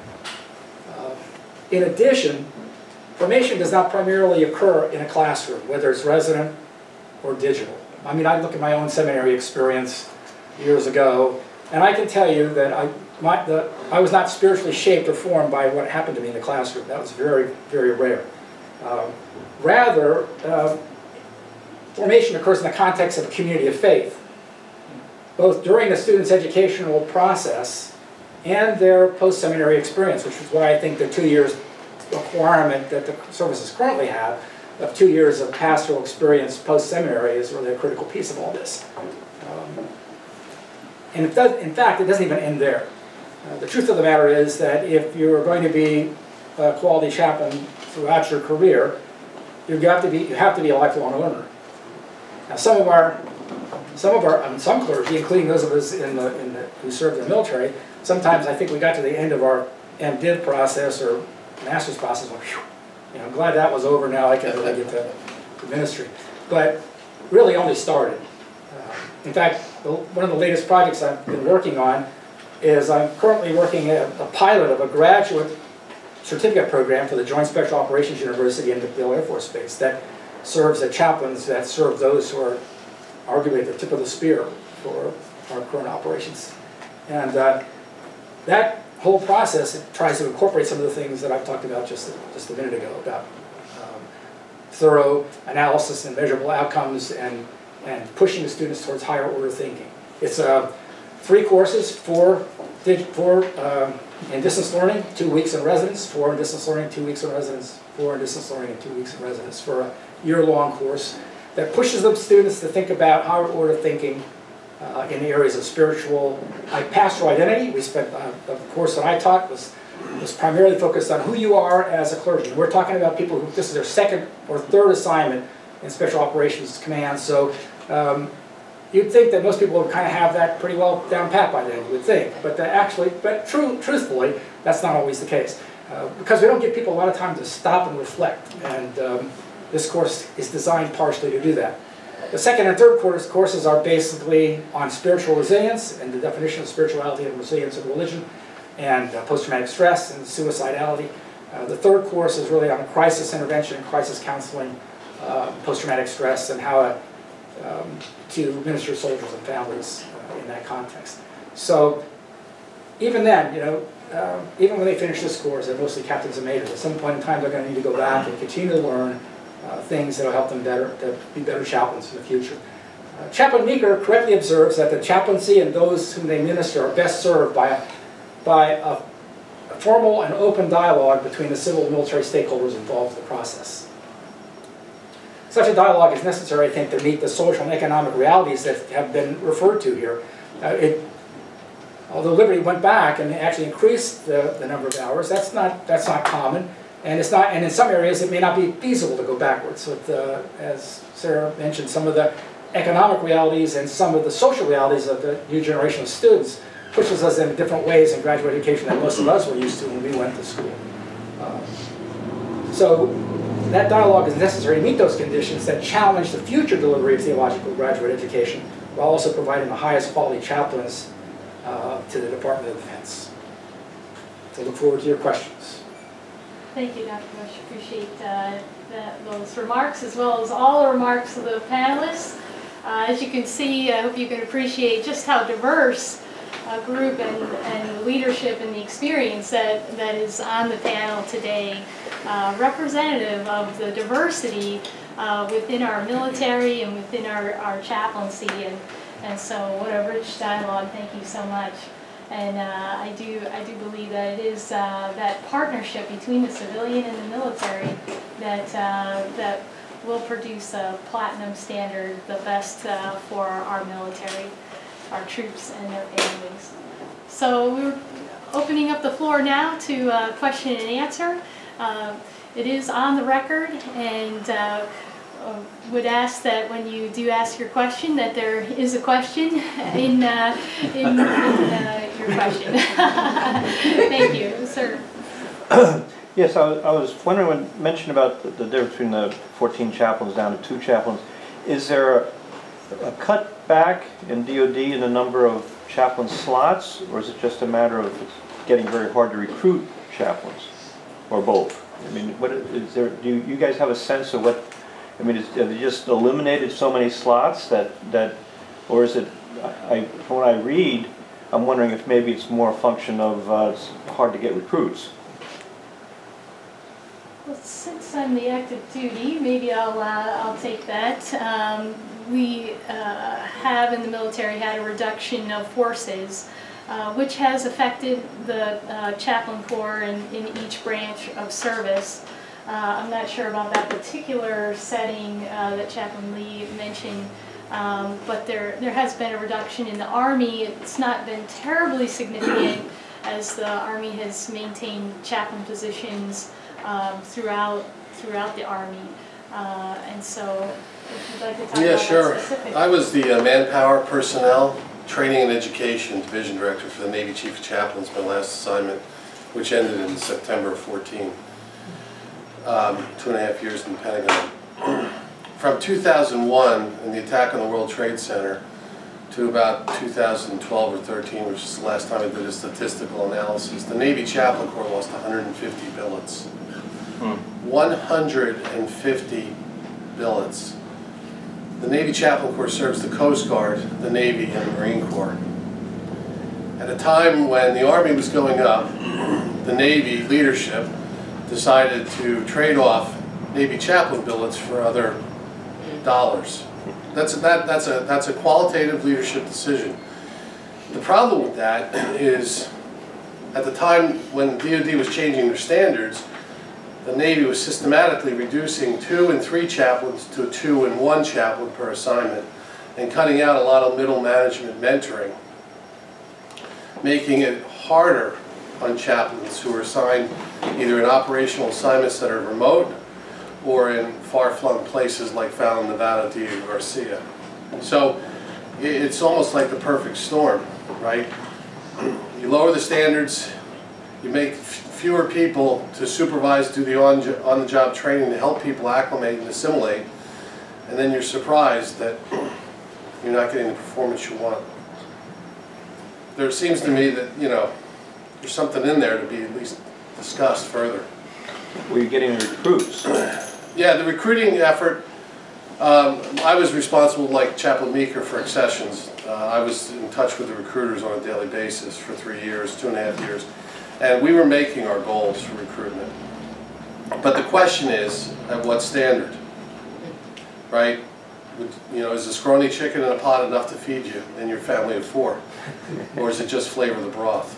In addition, formation does not primarily occur in a classroom, whether it's resident or digital. I mean, I look at my own seminary experience years ago, and I can tell you that I was not spiritually shaped or formed by what happened to me in the classroom. That was very, very rare. Rather, formation occurs in the context of a community of faith, both during the student's educational process and their post-seminary experience, which is why I think the 2 years requirement that the services currently have of 2 years of pastoral experience post-seminary is really a critical piece of all this. And in fact, it doesn't even end there. The truth of the matter is that if you're going to be a quality chaplain throughout your career, you have to be a lifelong learner. Now, some clergy, including those of us who served in the military, sometimes I think we got to the end of our MDiv process or master's process. Well, whew, you know, I'm glad that was over. Now I can really get to ministry. But really only started. In fact, one of the latest projects I've been working on is I'm currently working at a pilot of a graduate certificate program for the Joint Special Operations University in McDill Air Force Base that serves as chaplains that serve those who are arguably at the tip of the spear for our current operations. And that whole process, it tries to incorporate some of the things that I've talked about just a minute ago about thorough analysis and measurable outcomes and pushing the students towards higher order thinking. It's 3 courses, 4 in distance learning, 2 weeks in residence, 4 in distance learning, 2 weeks in residence, 4 in distance learning, and 2 weeks in residence for a year-long course that pushes the students to think about higher order thinking in the areas of spiritual, like pastoral identity. We spent, the course that I taught was primarily focused on who you are as a clergy. We're talking about people who, this is their 2nd or 3rd assignment in Special Operations Command, so you'd think that most people would kind of have that pretty well down pat by then, you would think. But truthfully, that's not always the case. Because we don't give people a lot of time to stop and reflect. And this course is designed partially to do that. The 2nd and 3rd courses are basically on spiritual resilience and the definition of spirituality and resilience in religion, and post-traumatic stress and suicidality. The 3rd course is really on crisis intervention and crisis counseling, post-traumatic stress, and how to minister to soldiers and families in that context. So even then, you know, even when they finish this course, they're mostly captains and majors. At some point in time, they're going to need to go back and continue to learn things that will help them to be better chaplains in the future. Chaplain Meeker correctly observes that the chaplaincy and those whom they minister are best served by a formal and open dialogue between the civil and military stakeholders involved in the process. Such a dialogue is necessary, I think, to meet the social and economic realities that have been referred to here. Although Liberty went back and actually increased the number of hours, that's not common, and it's not. And in some areas, it may not be feasible to go backwards. With, as Sarah mentioned, some of the economic realities and some of the social realities of the new generation of students pushes us in different ways in graduate education than most of us were used to when we went to school. So that dialogue is necessary to meet those conditions that challenge the future delivery of theological graduate education while also providing the highest quality chaplains to the Department of Defense. So look forward to your questions. Thank you, Dr. Bush. Appreciate those remarks, as well as all the remarks of the panelists. As you can see, I hope you can appreciate just how diverse a group and the leadership and the experience that is on the panel today, representative of the diversity within our military and within our chaplaincy. And so what a rich dialogue. Thank you so much. And I do believe that it is that partnership between the civilian and the military that will produce a platinum standard, the best for our military, our troops and their families. So we're opening up the floor now to question and answer. It is on the record, and would ask that when you do ask your question, that there is a question in your question. Thank you, sir. Yes, I was wondering when you mentioned about the difference between the 14 chaplains down to 2 chaplains. Is there a cut back in DOD in the number of chaplain slots, or is it just a matter of it's getting very hard to recruit chaplains, or both? I mean, what is there? Do you guys have a sense of what? I mean, have they just eliminated so many slots that, or is it? From what I read, I'm wondering if maybe it's more a function of it's hard to get recruits. Well, since I'm the active duty, maybe I'll take that. We have in the military had a reduction of forces, which has affected the chaplain corps in each branch of service. I'm not sure about that particular setting that Chaplain Lee mentioned, but there has been a reduction in the Army. It's not been terribly significant as the Army has maintained chaplain positions throughout the Army. And so, if you'd like to talk about sure. that specifically. I was the Manpower Personnel Training and Education Division Director for the Navy Chief of Chaplains, my last assignment. which ended in September of 14. 2.5 years in the Pentagon. From 2001 and the attack on the World Trade Center to about 2012 or 13, which is the last time I did a statistical analysis, the Navy Chaplain Corps lost 150 billets. 150 billets. The Navy Chaplain Corps serves the Coast Guard, the Navy, and the Marine Corps. At a time when the Army was going up, the Navy leadership decided to trade off Navy chaplain billets for other dollars. That's a qualitative leadership decision. The problem with that is, at the time when DoD was changing their standards, the Navy was systematically reducing 2 and 3 chaplains to 2 and 1 chaplain per assignment, and cutting out a lot of middle management mentoring, making it harder on chaplains who are assigned either in operational assignments that are remote or in far-flung places like Fallon, Nevada, Diego Garcia. So it's almost like the perfect storm, right? You lower the standards, you make fewer people to supervise, do the on-the-job training to help people acclimate and assimilate, and then you're surprised that you're not getting the performance you want. There seems to me that, you know, there's something in there to be at least discussed further. Were you getting recruits? Yeah, the recruiting effort, I was responsible, like Chaplain Meeker, for accessions. I was in touch with the recruiters on a daily basis for 3 years, 2.5 years, and we were making our goals for recruitment. But the question is, at what standard, right? You know, is a scrawny chicken in a pot enough to feed you and your family of 4? Or is it just flavor the broth?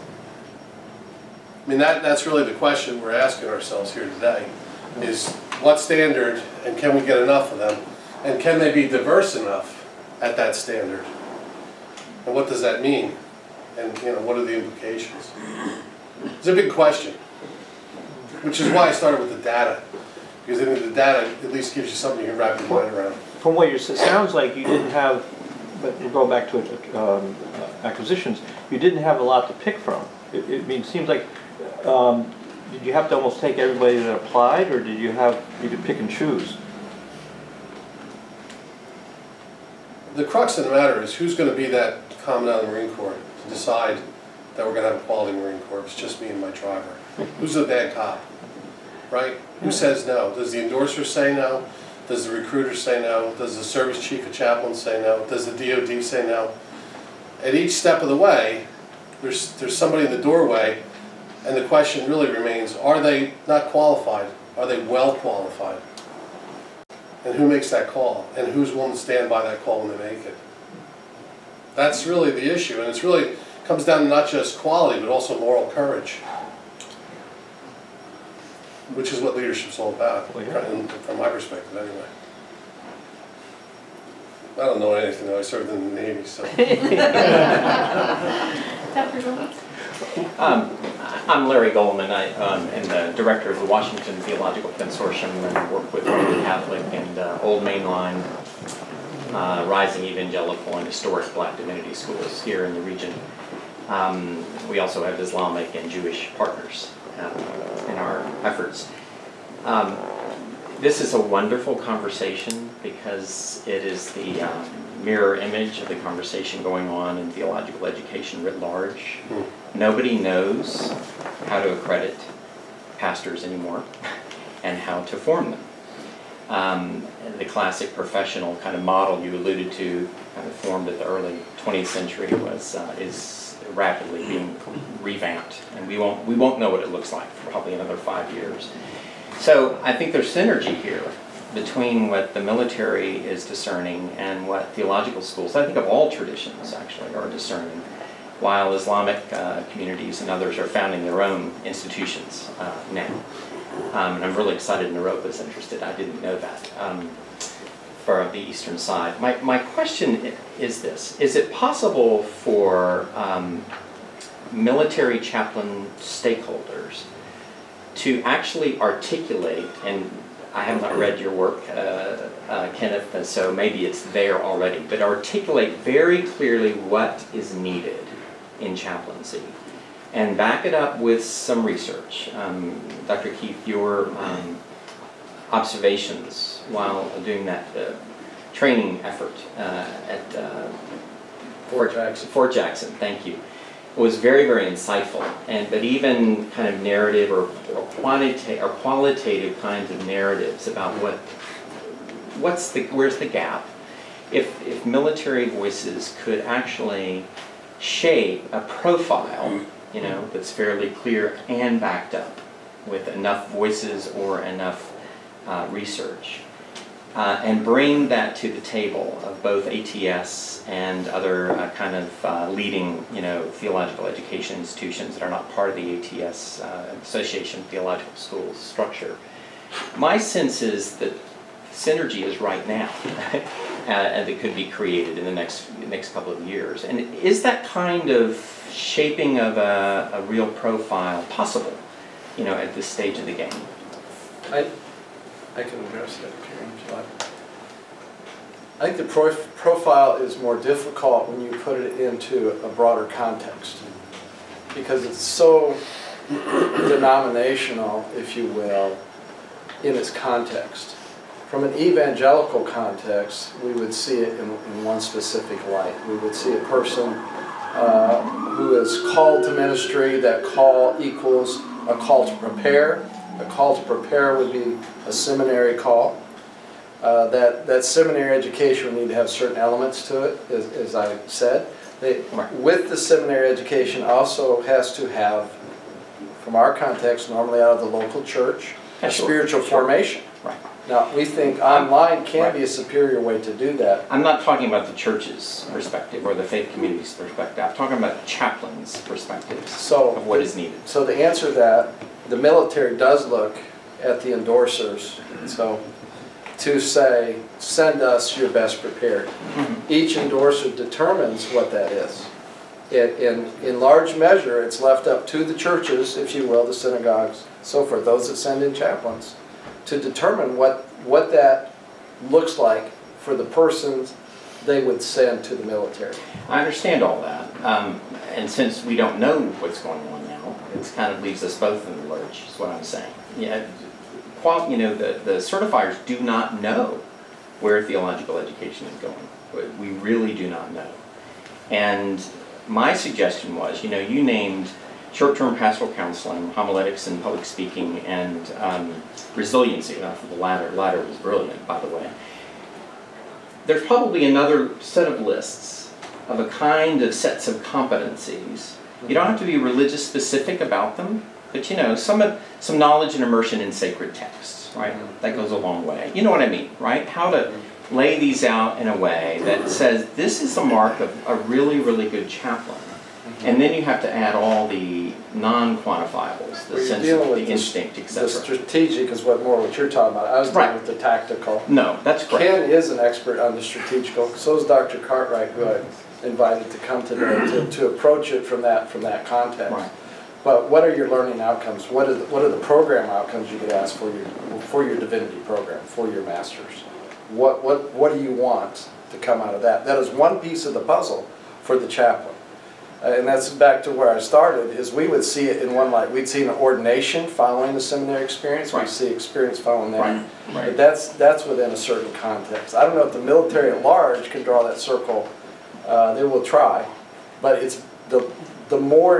I mean, that's really the question we're asking ourselves here today, is what standard, and can we get enough of them? And can they be diverse enough at that standard? And what does that mean? And, you know, what are the implications? It's a big question, which is why I started with the data, because I think the data at least gives you something you can wrap your mind around. From what you said, it sounds like you didn't have, but we'll go back to acquisitions, you didn't have a lot to pick from. It seems like, did you have to almost take everybody that applied, or did you could pick and choose? The crux of the matter is, who's going to be that commandant of the Marine Corps to decide that we're going to have a quality Marine Corps? It's just me and my driver. Who's the bad cop, right? Who says no? Does the endorser say no? Does the recruiter say no? Does the service chief of chaplains say no? Does the DOD say no? At each step of the way, there's somebody in the doorway, and the question really remains, are they not qualified? Are they well qualified? And who makes that call? And who's willing to stand by that call when they make it? That's really the issue, and it's really comes down to not just quality, but also moral courage, which is what leadership's all about, from my perspective anyway. I don't know anything though, I served in the Navy, so. I'm Larry Goldman. I am the director of the Washington Theological Consortium, and I work with Roman Catholic and Old Mainline, rising evangelical and historic black divinity schools here in the region. We also have Islamic and Jewish partners in our efforts. This is a wonderful conversation because it is the mirror image of the conversation going on in theological education writ large. Nobody knows how to accredit pastors anymore and how to form them. The classic professional kind of model you alluded to, kind of formed at the early 20th century, is rapidly being revamped, and we won't know what it looks like for probably another 5 years. So I think there's synergy here between what the military is discerning and what theological schools, I think of all traditions actually, are discerning, while Islamic communities and others are founding their own institutions now. And I'm really excited Naropa is interested. I didn't know that for the eastern side. My question is this: is it possible for military chaplain stakeholders to actually articulate, and I have not read your work, Kenneth, and so maybe it's there already, but articulate very clearly what is needed in chaplaincy, and back it up with some research. Dr. Keith, your observations while doing that training effort at Fort Jackson, thank you, was very, very insightful. But even kind of narrative or qualitative kinds of narratives about where's the gap. If military voices could actually shape a profile, you know, that's fairly clear and backed up with enough voices or enough research, and bring that to the table of both ATS and other kind of leading, you know, theological education institutions that are not part of the ATS Association of Theological Schools structure. My sense is that synergy is right now, and it could be created in the next couple of years. And is that kind of shaping of a real profile possible, you know, at this stage of the game? I can address that, Karen, if you like. I think the profile is more difficult when you put it into a broader context, because it's so denominational, if you will, in its context. From an evangelical context, we would see it in one specific light. We would see a person who is called to ministry. That call equals a call to prepare. A call to prepare would be a seminary call. That seminary education would need to have certain elements to it, as I said. With the seminary education also has to have, from our context, normally out of the local church, a spiritual formation. Right. Now, we think online can be a superior way to do that. I'm not talking about the church's perspective or the faith community's perspective. I'm talking about chaplains' perspectives of what is needed. So the answer to that, the military does look at the endorsers, so to say, send us your best prepared. Each endorser determines what that is. In large measure, it's left up to the churches, if you will, the synagogues, so forth, those that send in chaplains, to determine what that looks like for the persons they would send to the military. I understand all that, and since we don't know what's going on now, it kind of leaves us both in the lurch, is what I'm saying. Yeah, you know, the certifiers do not know where theological education is going. We really do not know. And my suggestion was, you know, you named short-term pastoral counseling, homiletics and public speaking, and resiliency. The latter was brilliant, by the way. There's probably another set of lists of a kind of sets of competencies. You don't have to be religious specific about them, but you know, some knowledge and immersion in sacred texts, right? That goes a long way. You know what I mean, right? How to lay these out in a way that says this is a mark of a really, really good chaplain. And then you have to add all the non-quantifiables, the sense of the instinct, etc. The strategic is what you're talking about. I was dealing with the tactical. No, that's correct. Ken is an expert on the strategical. So is Dr. Cartwright, who I invited to come today to approach it from that context. Right. But what are your learning outcomes? What are the program outcomes you could ask for your divinity program, for your masters? What do you want to come out of that? That is one piece of the puzzle for the chaplain. And that's back to where I started, is we would see it in one light. We'd see an ordination following the seminary experience. Right. We'd see experience following that. Right. Right. But that's within a certain context. I don't know if the military at large can draw that circle. They will try. But it's the more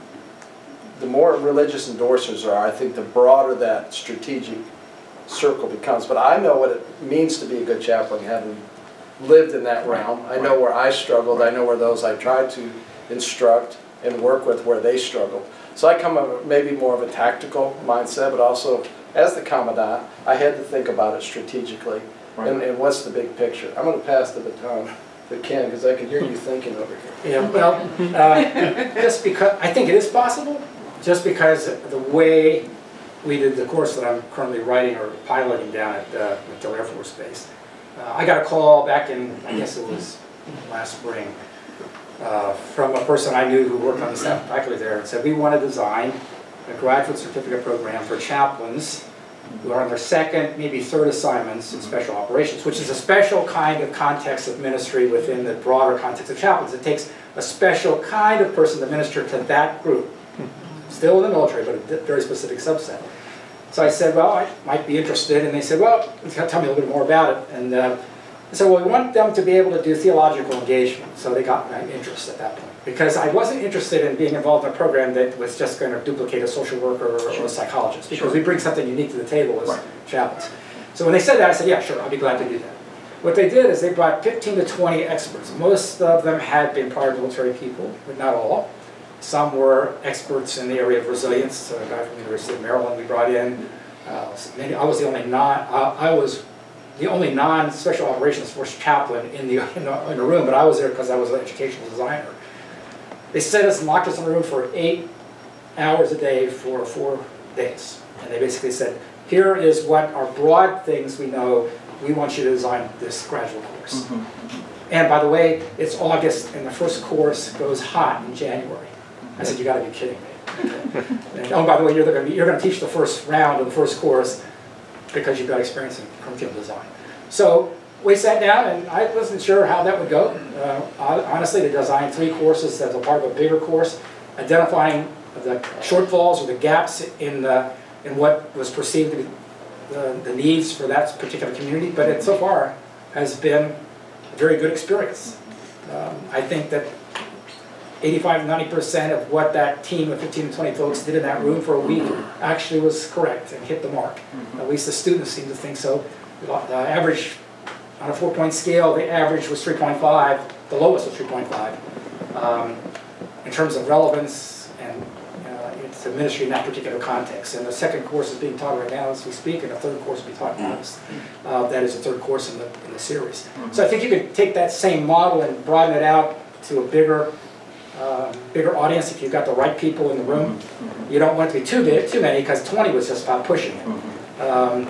religious endorsers there are, I think the broader that strategic circle becomes. But I know what it means to be a good chaplain, having lived in that realm. I know where I struggled. I know where those I tried to instruct and work with where they struggled. So I come up with maybe more of a tactical mindset, but also as the commandant, I had to think about it strategically. Right. And what's the big picture. I'm going to pass the baton to Ken, because I can hear you thinking over here. Yeah, well, just because, I think it is possible, just because the way we did the course that I'm currently writing or piloting down at MacDill Air Force Base. I got a call back in, I guess it was last spring, from a person I knew who worked on the staff faculty there, and said, we want to design a graduate certificate program for chaplains who are on their second, maybe third assignments in special operations, which is a special kind of context of ministry within the broader context of chaplains. It takes a special kind of person to minister to that group. still in the military, but a very specific subset. So I said, well, I might be interested, and they said, well, tell me a little bit more about it. And I said, well, we want them to be able to do theological engagement. So they got my interest at that point. Because I wasn't interested in being involved in a program that was just going to duplicate a social worker or a psychologist, because we bring something unique to the table as chaplains. So when they said that, I said, yeah, sure, I'll be glad to do that. What they did is they brought 15 to 20 experts. Most of them had been prior military people, but not all. Some were experts in the area of resilience. So a guy from the University of Maryland we brought in. I was the only non-special operations force chaplain in the room, but I was there because I was an educational designer. They set us and locked us in a room for 8 hours a day for 4 days. And they basically said, here is what our broad things we know. We want you to design this graduate course. And by the way, it's August and the first course goes hot in January. I said, you got to be kidding me. And, oh, by the way, you're going to teach the first round of the first course because you've got experience in curriculum design. So we sat down, and I wasn't sure how that would go. Honestly, they designed 3 courses as a part of a bigger course, identifying the shortfalls or the gaps in what was perceived to be the needs for that particular community. But it so far has been a very good experience. I think that 85–90% of what that team of 15 to 20 folks did in that room for a week actually was correct and hit the mark. At least the students seem to think so. The average, on a 4-point scale, the average was 3.5, the lowest was 3.5. In terms of relevance, and it's a ministry in that particular context. And the second course is being taught right now as we speak, and the third course will be taught next. That is the third course in the series. So I think you could take that same model and broaden it out to a bigger audience if you've got the right people in the room. You don't want it to be too many, because 20 was just about pushing it.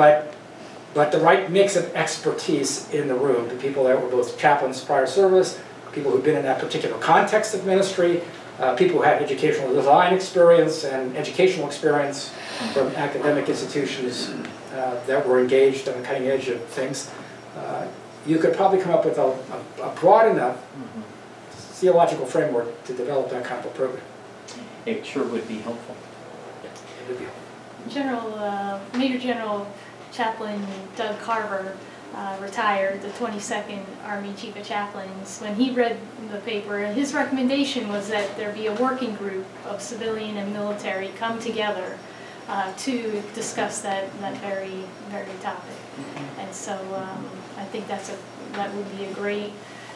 But the right mix of expertise in the room, the people that were both chaplains prior service, people who've been in that particular context of ministry, people who had educational design experience and educational experience from academic institutions that were engaged on the cutting edge of things. You could probably come up with a broad enough theological framework to develop that kind of a program. It sure would be helpful. It would be helpful. Major General Chaplain Doug Carver retired, the 22nd Army Chief of Chaplains. When he read the paper, his recommendation was that there be a working group of civilian and military come together to discuss that very topic. And so I think that would be a great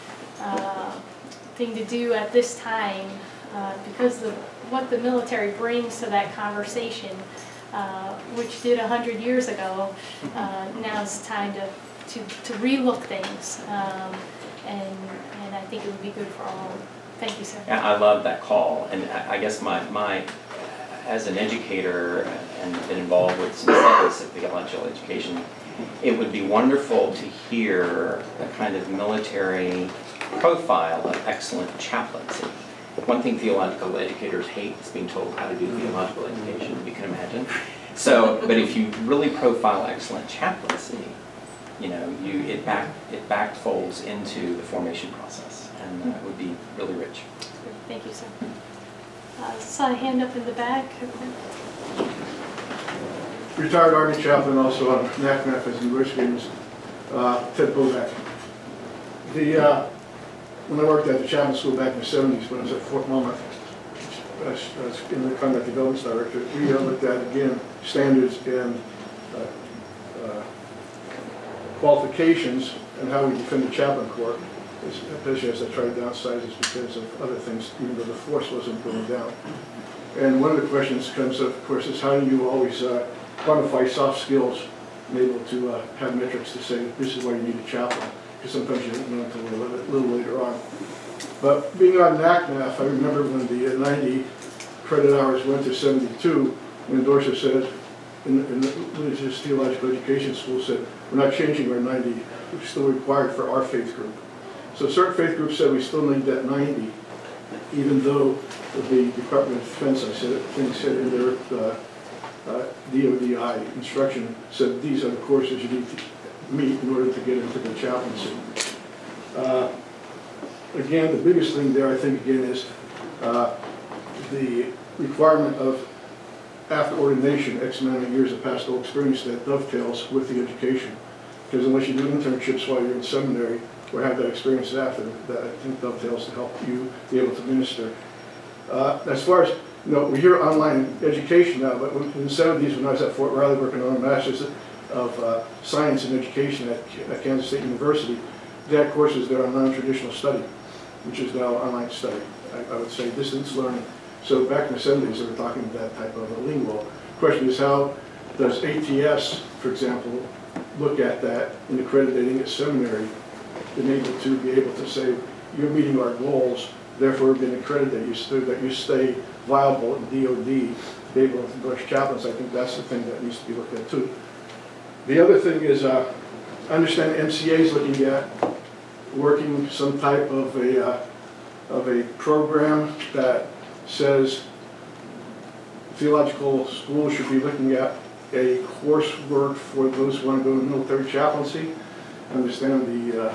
thing to do at this time, because what the military brings to that conversation, which did 100 years ago, now it's time to relook things, and I think it would be good for all. Thank you, sir. Yeah, I love that call, and I guess my as an educator and been involved with some studies of theological education, it would be wonderful to hear a kind of military profile of excellent chaplaincy. One thing theological educators hate is being told how to do theological education, you can imagine. So, but if you really profile excellent chaplaincy, you know, it backfolds into the formation process, and it would be really rich. Thank you, sir. Saw a hand up in the back. Retired Army chaplain, also on NACMAF as investigators, Ted Bovac. When I worked at the chaplain school back in the 70s, when I was at Fort Monmouth, I was in the Conduct Development Director, we looked at, again, standards and qualifications and how we defend the chaplain corps, especially as I tried to downsize this because of other things, even though the force wasn't going down. And one of the questions comes up, of course, is how do you always quantify soft skills and able to have metrics to say this is why you need a chaplain, because sometimes you don't know until a little later on. But being on NACMAF, I remember when the 90 credit hours went to 72, when Dorsey said, in the religious theological education school said, we're not changing our 90, which is still required for our faith group. So certain faith groups said we still need that 90, even though the Department of Defense, I said in their DODI instruction said these are the courses you need to meet in order to get into the chaplaincy. Again, the biggest thing there, I think, again, is the requirement of, after ordination, X amount of years of pastoral experience that dovetails with the education. Because unless you do internships while you're in seminary, or have that experience after, that I think dovetails to help you be able to minister. As far as, we hear online education now, but in the 70s when I was at Fort Riley working on a master's of science and education at Kansas State University, they had courses there on non-traditional study, which is now online study. I would say distance learning. So back in the 70s, they were talking that type of a lingo. The question is, how does ATS, for example, look at that in accrediting a seminary, and able to be able to say, you're meeting our goals, therefore we're going to accredit you that you stay viable in DOD, to be able to push chaplains. I think that's the thing that needs to be looked at too. The other thing is, I understand MCA is looking at working some type of a program that says theological schools should be looking at a coursework for those who want to go into military chaplaincy. I understand the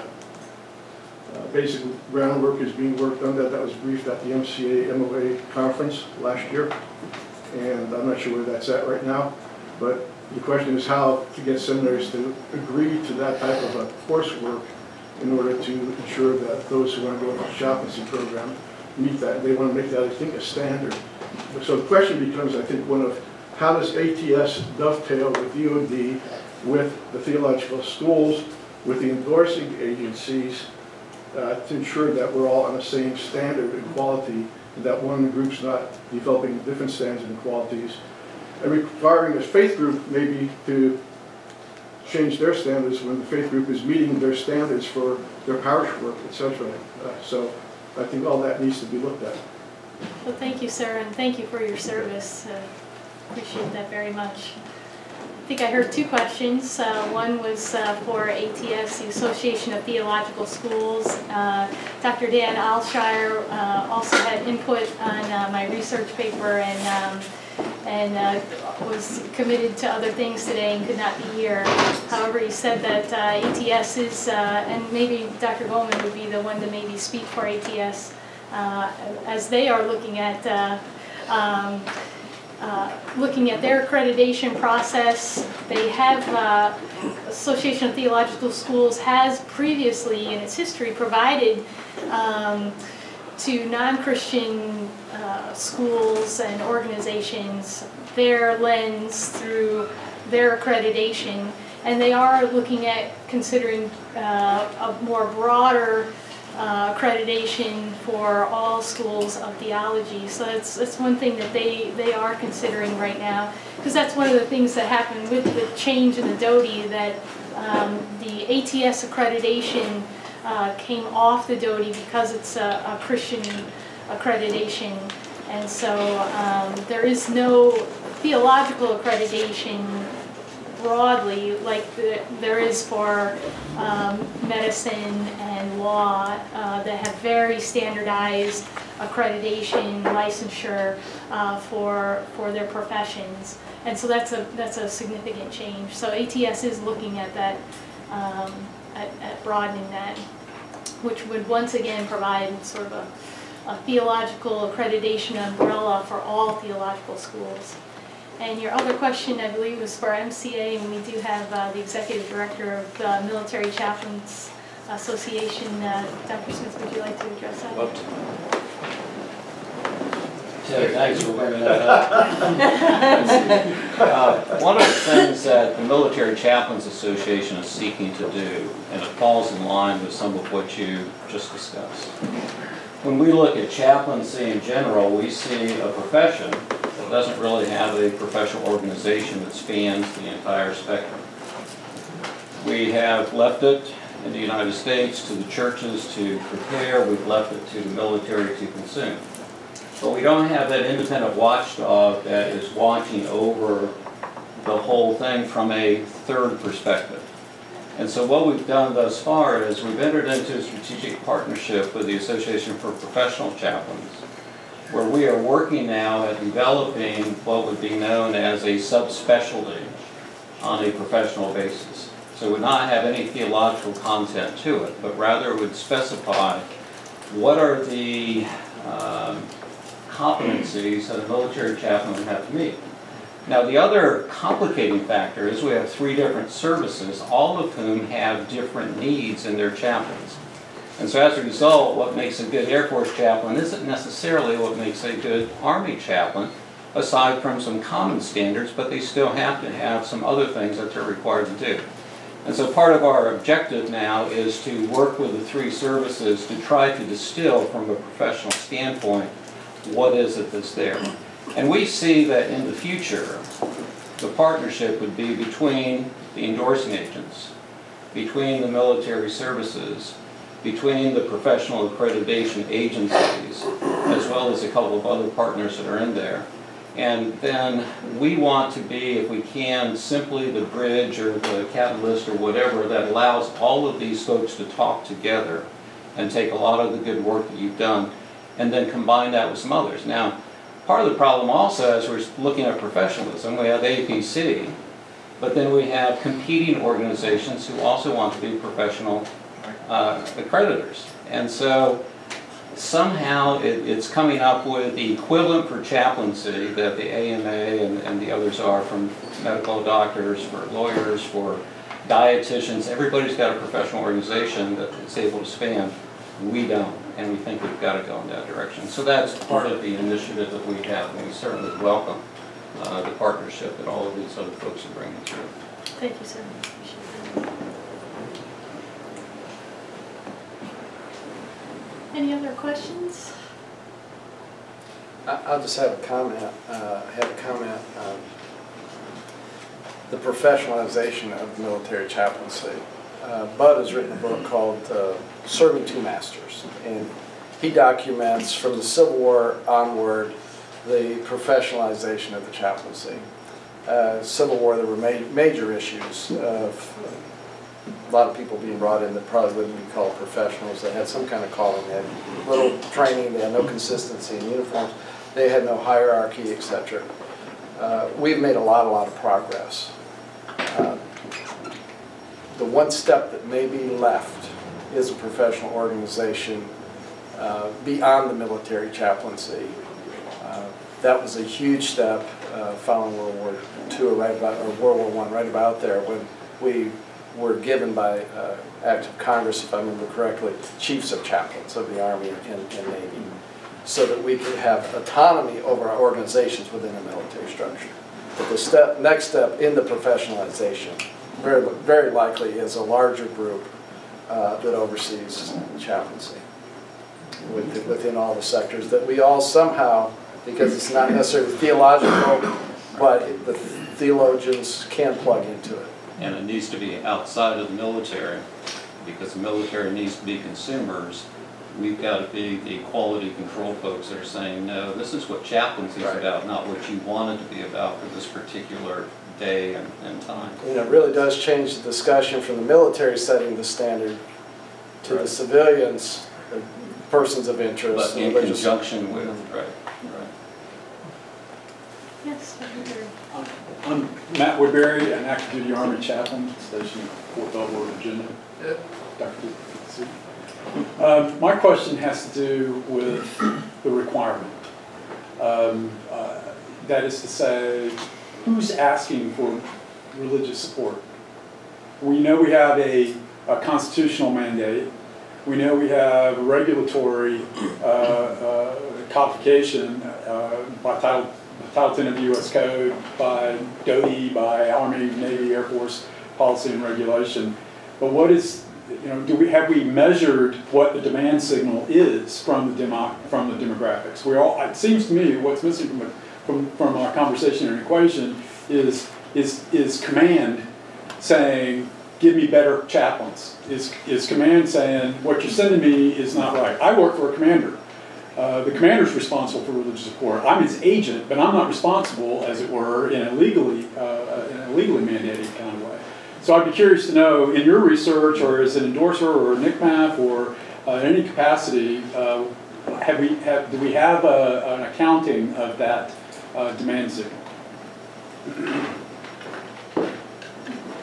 basic groundwork is being worked on that. That was briefed at the MCA MOA conference last year, and I'm not sure where that's at right now. But the question is how to get seminaries to agree to that type of a coursework in order to ensure that those who want to go into the chaplaincy program meet that. They want to make that, I think, a standard. So the question becomes, I think, one of how does ATS dovetail with DOD, with the theological schools, with the endorsing agencies, to ensure that we're all on the same standard and quality, and that one group's not developing different standards and qualities, and requiring a faith group maybe to change their standards when the faith group is meeting their standards for their parish work, etc. So I think all that needs to be looked at. Well, thank you, sir, and thank you for your service. Appreciate that very much. I think I heard two questions. One was for ATS, the Association of Theological Schools. Dr. Dan Alshire also had input on my research paper and was committed to other things today and could not be here. However, he said that ATS is, and maybe Dr. Goldman would be the one to maybe speak for ATS, as they are looking at their accreditation process. They have, Association of Theological Schools has previously in its history provided to non-Christian schools and organizations their lens through their accreditation, and they are looking at considering a more broader accreditation for all schools of theology. So that's one thing that they are considering right now, because that's one of the things that happened with the change in the DOTI, that the ATS accreditation came off the DOTI because it's a Christian accreditation, and so there is no theological accreditation broadly like there is for medicine and law that have very standardized accreditation, licensure for their professions, and so that's a significant change. So ATS is looking at that, at broadening that, which would once again provide sort of a theological accreditation umbrella for all theological schools. And your other question, I believe, was for MCA, and we do have the Executive Director of the Military Chaplains Association. Dr. Smith, would you like to address that? Yeah, thanks for bringing that up. One of the things that the Military Chaplains Association is seeking to do, and it falls in line with some of what you just discussed. When we look at chaplaincy in general, we see a profession that doesn't really have a professional organization that spans the entire spectrum. We have left it in the United States to the churches to prepare, we've left it to the military to consume. But we don't have that independent watchdog that is watching over the whole thing from a third perspective. And so what we've done thus far is we've entered into a strategic partnership with the Association for Professional Chaplains, where we are working now at developing what would be known as a subspecialty on a professional basis. So it would not have any theological content to it, but rather would specify what are the competencies that a military chaplain would have to meet. Now, the other complicating factor is we have 3 different services, all of whom have different needs in their chaplains. And so as a result, what makes a good Air Force chaplain isn't necessarily what makes a good Army chaplain, aside from some common standards, but they still have to have some other things that they're required to do. And so part of our objective now is to work with the 3 services to try to distill from a professional standpoint what is it that's there. And we see that in the future, the partnership would be between the endorsing agents, between the military services, between the professional accreditation agencies, as well as a couple of other partners that are in there. And then we want to be, if we can, simply the bridge or the catalyst or whatever that allows all of these folks to talk together and take a lot of the good work that you've done and then combine that with some others. Now, part of the problem also, as we're looking at professionalism, we have APC, but then we have competing organizations who also want to be professional accreditors. And so somehow it's coming up with the equivalent for chaplaincy that the AMA and the others are, from medical doctors, for lawyers, for dietitians. Everybody's got a professional organization that is able to span. We don't, and we think we've got to go in that direction. So that's part of the initiative that we have, and we certainly welcome the partnership that all of these other folks are bringing through. Thank you, sir. Appreciate that. Any other questions? I'll just have a comment. The professionalization of military chaplaincy. Bud has written a book called Serving Two Masters, and he documents from the Civil War onward the professionalization of the chaplaincy. Civil War, there were major issues of a lot of people being brought in that probably wouldn't be called professionals. They had some kind of calling, they had little training, they had no consistency in uniforms, they had no hierarchy, etc. We've made a lot of progress. The one step that may be left is a professional organization beyond the military chaplaincy. That was a huge step following World War II, or World War I, right about there, when we were given by Act of Congress, if I remember correctly, chiefs of chaplains of the Army and Navy, so that we could have autonomy over our organizations within a military structure. But the next step in the professionalization, very likely, is a larger group that oversees chaplaincy within all the sectors, that we all somehow, because it's not necessarily theological, but the theologians can plug into it. And it needs to be outside of the military, because the military needs to be consumers. We've got to be the quality control folks that are saying, no, this is what chaplaincy is about, not what you want it to be about for this particular day and time. You know, it really does change the discussion from the military setting the standard to the civilians, the persons of interest. But in conjunction with, right. Yes, Dr. I'm Matt Woodbury, an active duty Army chaplain stationed in Fort Belvoir, Virginia. Dr. My question has to do with the requirement. That is to say, who's asking for religious support? We know we have a constitutional mandate. We know we have a regulatory codification by Title 10 of the U.S. Code, by DOE, by Army, Navy, Air Force policy and regulation. But what is, have we measured what the demand signal is from the demographics? It seems to me what's missing from our conversation and equation is command saying, give me better chaplains. Is command saying, what you're sending me is not right. I work for a commander. The commander's responsible for religious support. I'm his agent, but I'm not responsible, as it were, in a legally mandated kind of way. So I'd be curious to know, in your research, or as an endorser, or a NCMAF, or in any capacity, do we have an accounting of that demand signal?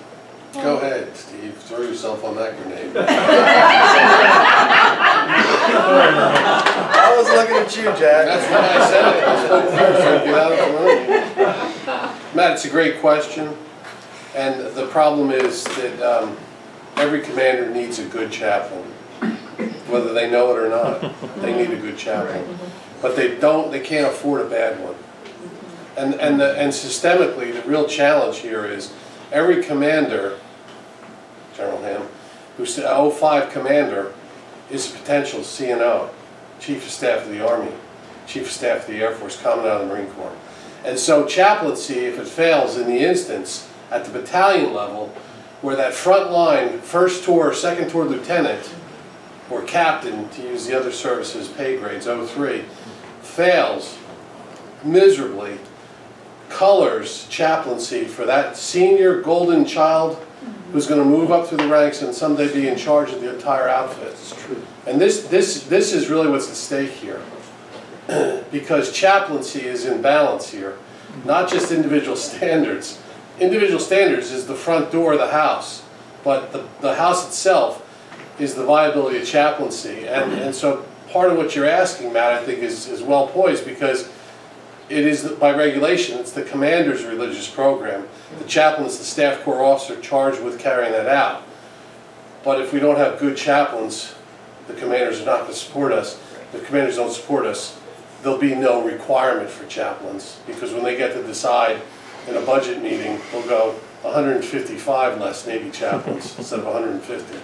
Go ahead, Steve. Throw yourself on that grenade. I was looking at you, Jack. That's why I said it. I spoke first, so get out of the room. Matt, it's a great question. And the problem is that every commander needs a good chaplain. Whether they know it or not, they need a good chaplain. But they can't afford a bad one. And systemically, the real challenge here is every commander, General Ham, who's an 05 commander, is a potential CNO, Chief of Staff of the Army, Chief of Staff of the Air Force, Commandant of the Marine Corps. And so chaplaincy, if it fails in the instance at the battalion level, where that front line, first tour, second tour lieutenant, or captain, to use the other services pay grades, 03, fails miserably, colors chaplaincy for that senior golden child who's going to move up through the ranks and someday be in charge of the entire outfit. It's true. And this is really what's at stake here. Because chaplaincy is in balance here, not just individual standards. Individual standards is the front door of the house, but the house itself is the viability of chaplaincy. And so part of what you're asking, Matt, I think is well poised, because it is, by regulation, it's the commander's religious program. The chaplain is the staff corps officer charged with carrying that out. But if we don't have good chaplains, the commanders are not going to support us. If the commanders don't support us, there'll be no requirement for chaplains, because when they get to decide in a budget meeting, they'll go 155 less Navy chaplains instead of 150.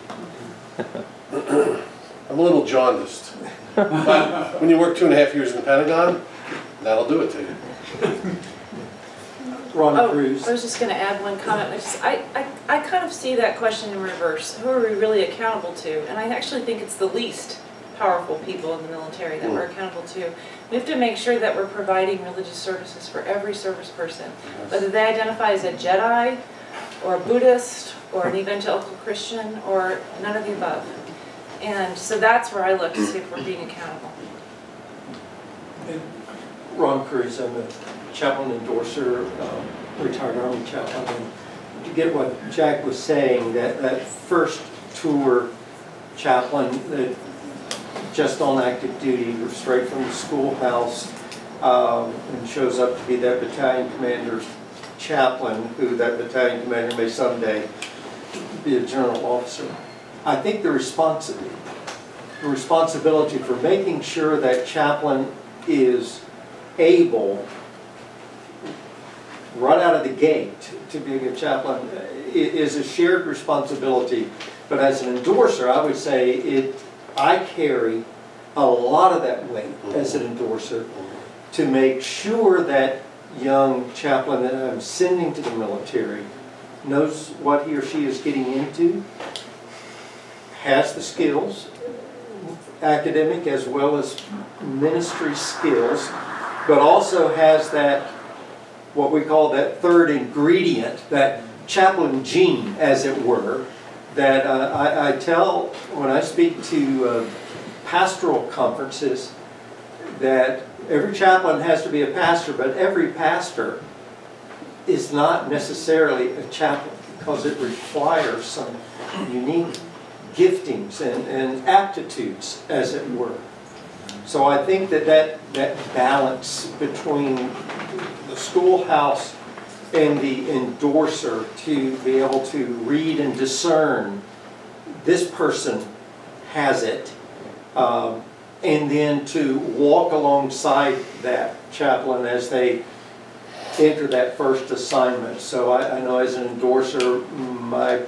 I'm a little jaundiced. But when you work 2.5 years in the Pentagon, that'll do it to you. Ron Cruz. I was just going to add one comment. I kind of see that question in reverse. Who are we really accountable to? And I actually think it's the least powerful people in the military that we're accountable to. We have to make sure that we're providing religious services for every service person, whether they identify as a Jedi, or a Buddhist, or an evangelical Christian, or none of the above. And so that's where I look to see if we're being accountable. Ron Cruz, I'm a chaplain endorser, retired Army chaplain. And to get what Jack was saying, that first tour chaplain that just on active duty, straight from the schoolhouse, and shows up to be that battalion commander's chaplain, who that battalion commander may someday be a general officer. I think the responsibility for making sure that chaplain is able, right out of the gate, to be a good chaplain is a shared responsibility. But as an endorser, I would say I carry a lot of that weight as an endorser to make sure that young chaplain that I'm sending to the military knows what he or she is getting into, has the skills, academic as well as ministry skills, but also has that, what we call that third ingredient, that chaplain gene, as it were, that I tell when I speak to pastoral conferences that every chaplain has to be a pastor, but every pastor is not necessarily a chaplain, because it requires some unique giftings and aptitudes, as it were. So I think that balance between the schoolhouse and the endorser, to be able to read and discern this person has it, and then to walk alongside that chaplain as they enter that first assignment. So I know as an endorser, my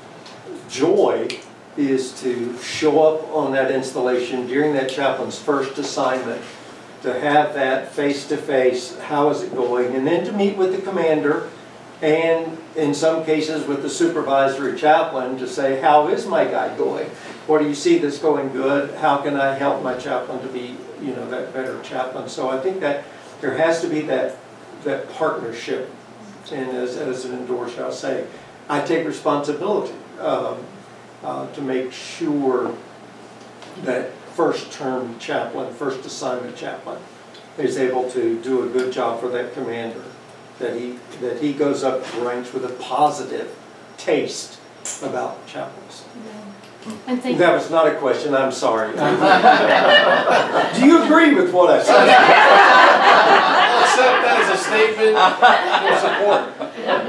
joy is to show up on that installation during that chaplain's first assignment, to have that face-to-face, how is it going, and then to meet with the commander, and in some cases with the supervisory chaplain, to say, how is my guy going? What do you see that's going good? How can I help my chaplain to be, that better chaplain? So I think that there has to be that partnership. And as an endorser, I'll say, I take responsibility to make sure that first-term chaplain, first assignment chaplain, is able to do a good job for that commander, that he goes up the ranks with a positive taste about chaplains. And thank That was not a question, I'm sorry. Do you agree with what I said? I'll accept that as a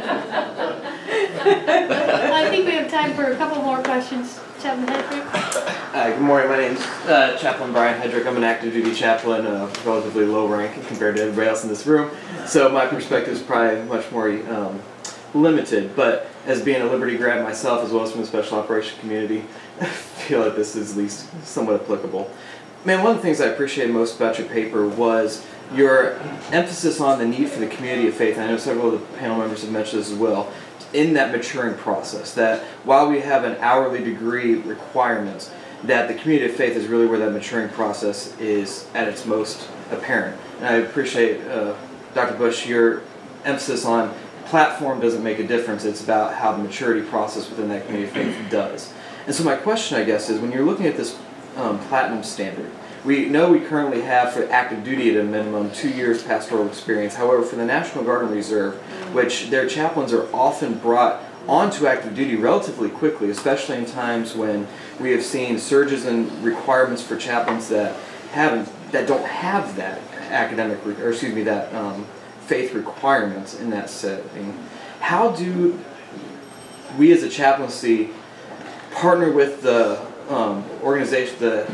statement of support. I think we have time for a couple more questions. Chaplain Hedrick? Good morning, my name's Chaplain Brian Hedrick. I'm an active duty chaplain, relatively low rank compared to everybody else in this room. So my perspective is probably much more limited, but as being a Liberty grad myself, as well as from the special operations community, I feel like this is at least somewhat applicable. Man, one of the things I appreciated most about your paper was your emphasis on the need for the community of faith. I know several of the panel members have mentioned this as well, in that maturing process, that while we have an hourly degree requirement, that the community of faith is really where that maturing process is at its most apparent. And I appreciate, Dr. Bush, your emphasis on platform doesn't make a difference, it's about how the maturity process within that community of faith does. And so my question, I guess, is when you're looking at this platinum standard, we know we currently have for active duty at a minimum 2 years pastoral experience. However, for the National Guard and Reserve, which their chaplains are often brought onto active duty relatively quickly, especially in times when we have seen surges in requirements for chaplains that don't have that academic, or excuse me, that faith requirements in that setting. How do we as a chaplaincy partner with the organization, the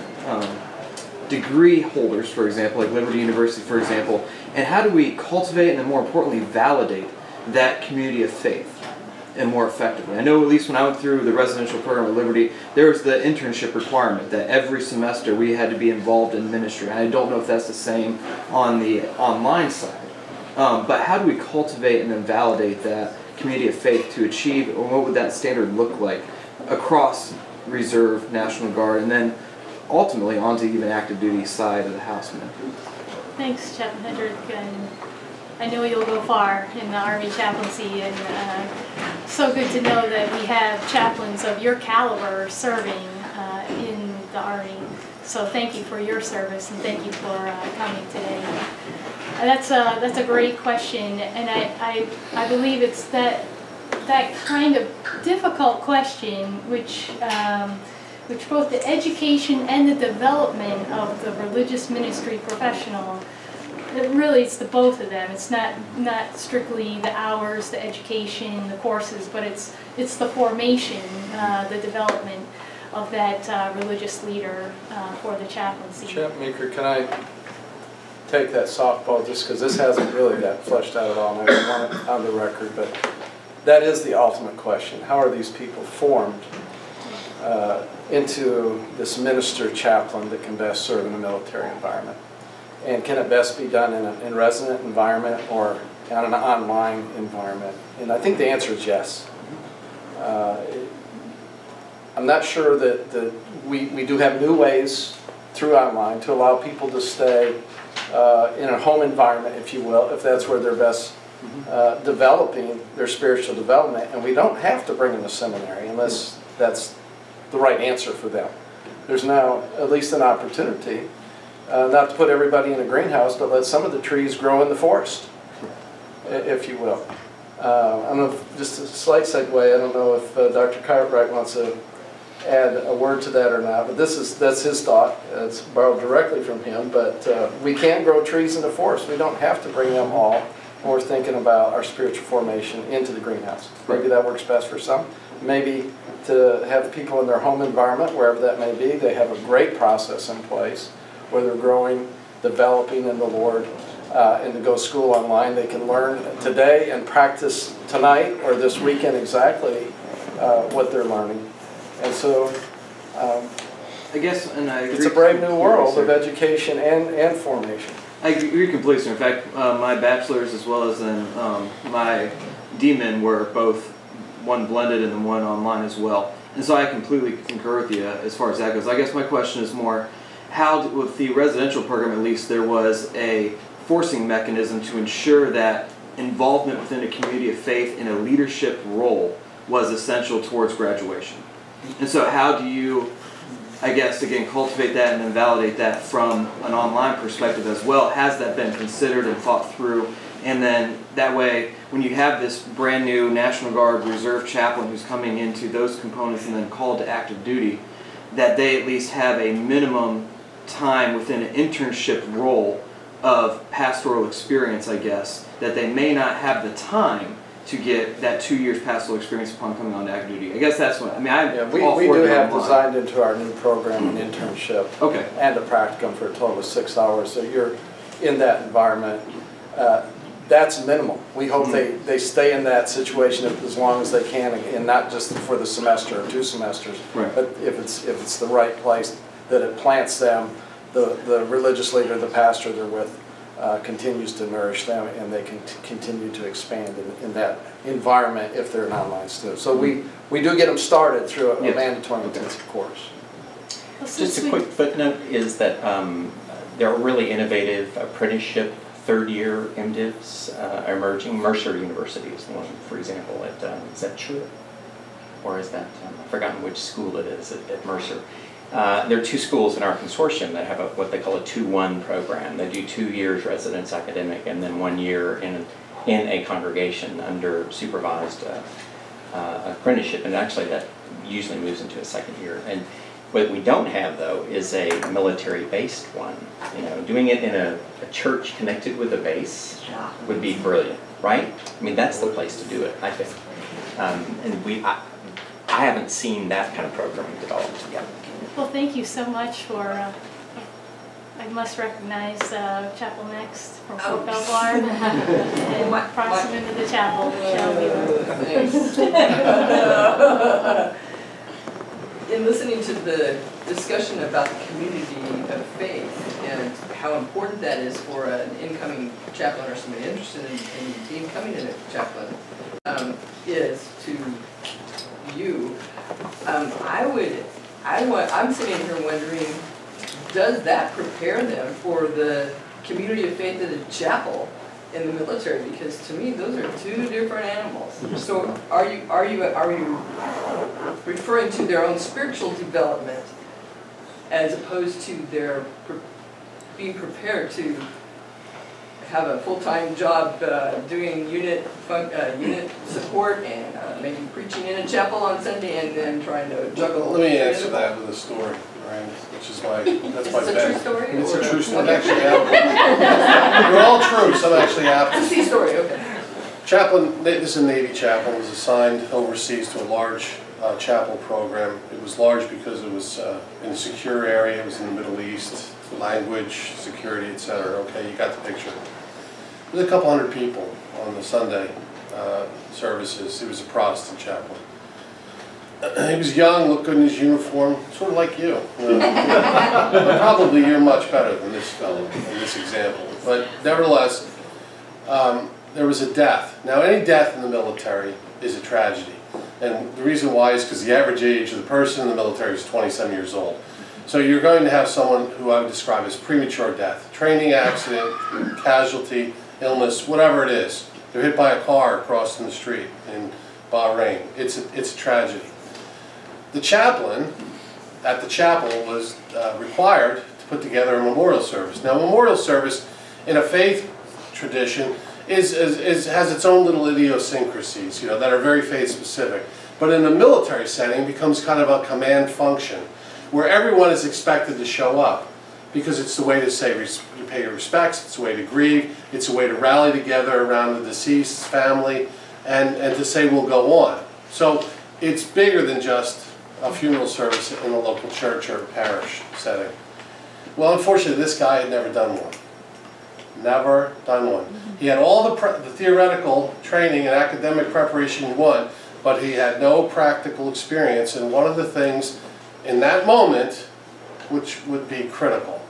degree holders, for example, like Liberty University, for example, and how do we cultivate and then more importantly validate that community of faith and more effectively? I know at least when I went through the residential program at Liberty, there was the internship requirement that every semester we had to be involved in ministry. I don't know if that's the same on the online side, but how do we cultivate and then validate that community of faith to achieve, or what would that standard look like across Reserve, National Guard, and then ultimately onto even active duty side of the house? Thanks, Chaplain Hedrick. And I know you'll go far in the Army chaplaincy, and so good to know that we have chaplains of your caliber serving in the Army. So thank you for your service, and thank you for coming today. That's a great question, and I believe it's that kind of difficult question which both the education and the development of the religious ministry professional, it's the both of them. It's not strictly the hours, the education, the courses, but it's the formation, the development of that religious leader for the chaplaincy. Chaplain Meeker, can I take that softball just because this hasn't really got fleshed out at all, and I don't want it on the record, but that is the ultimate question. How are these people formed into this minister chaplain that can best serve in a military environment? And can it best be done in a resident environment or in an online environment? And I think the answer is yes. I'm not sure that we do have new ways through online to allow people to stay in a home environment, if you will, if that's where they're best developing their spiritual development. And we don't have to bring them to seminary unless that's the right answer for them. There's now at least an opportunity, not to put everybody in a greenhouse, but let some of the trees grow in the forest, if you will. I don't know, just a slight segue, I don't know if Dr. Cartwright wants to add a word to that or not, but that's his thought. It's borrowed directly from him, but we can grow trees in the forest. We don't have to bring them all when we're thinking about our spiritual formation into the greenhouse. Maybe that works best for some. Maybe to have people in their home environment, wherever that may be, they have a great process in place where they're growing, developing in the Lord, and to go to school online. They can learn today and practice tonight or this weekend exactly what they're learning. And so I guess, and I agree, it's a brave new world of education and formation. I agree completely, sir. In fact, my bachelor's as well as then my DMin were both one blended and then one online as well. And so I completely concur with you as far as that goes. I guess my question is more, how, with the residential program at least, there was a forcing mechanism to ensure that involvement within a community of faith in a leadership role was essential towards graduation. And so how do you I guess, again, cultivate that and then validate that from an online perspective as well. Has that been considered and thought through? And then that way, when you have this brand new National Guard Reserve chaplain who's coming into those components and then called to active duty, that they at least have a minimum time within an internship role of pastoral experience, I guess, that they may not have the time to get that 2 years pastoral experience upon coming on to active duty. I guess that's what, I mean, we do have designed into our new program an internship and a practicum for a total of 6 hours. So you're in that environment. That's minimal. We hope they stay in that situation as long as they can, and not just for the semester or 2 semesters, but if it's the right place, that it plants them, the religious leader, the pastor they're with, continues to nourish them, and they can continue to expand in that environment if they're an online student. So we do get them started through a mandatory intensive course. Just a quick footnote is that there are really innovative apprenticeship third-year MDivs emerging. Mercer University is one, for example, is that true? Or is that, I've forgotten which school it is at Mercer. There are 2 schools in our consortium that have what they call a 2-1 program. They do 2 years residence academic and then 1 year in a congregation under supervised apprenticeship, and actually that usually moves into a 2nd year. And what we don't have, though, is a military-based one. You know, doing it in a church connected with a base would be brilliant, right? I mean, that's the place to do it, I think. And I haven't seen that kind of program developed yet. Well, thank you so much for, I must recognize Chapel Next from Fort Belvoir and cross him into the chapel. In listening to the discussion about the community of faith and how important that is for an incoming chaplain or somebody interested in becoming a chaplain is to you, I'm sitting here wondering, does that prepare them for the community of faith of the chapel in the military? Because to me, those are 2 different animals. So are you referring to their own spiritual development as opposed to their being prepared to have a full-time job doing unit support and maybe preaching in a chapel on Sunday and then trying to juggle? Let me answer that with a story, Ryan, which is that's my bet. It's a true story? It's a true story. Actually happened. They're all true. Some actually happened. It's a sea story, okay. Chaplain, this is a Navy chaplain, was assigned overseas to a large chapel program. It was large because it was in a secure area. It was in the Middle East, language, security, etc. Okay, you got the picture. There was a couple hundred people on the Sunday services. He was a Protestant chaplain. He was young, looked good in his uniform, sort of like you. But probably you're much better than this fellow in this example. But nevertheless, there was a death. Now, any death in the military is a tragedy. And the reason why is because the average age of the person in the military is 27 years old. So you're going to have someone who I would describe as premature death. Training accident, casualty, illness, whatever it is. They're hit by a car crossing the street in Bahrain. It's a tragedy. The chaplain at the chapel was required to put together a memorial service. Now, a memorial service in a faith tradition has its own little idiosyncrasies, that are very faith specific. But in a military setting, it becomes kind of a command function where everyone is expected to show up because it's the way to say you pay your respects, it's a way to grieve, it's a way to rally together around the deceased's family and to say we'll go on. So it's bigger than just a funeral service in a local church or parish setting. Well, unfortunately, this guy had never done one. Never done one. He had all the theoretical training and academic preparation you want, but he had no practical experience. And one of the things in that moment, which would be critical,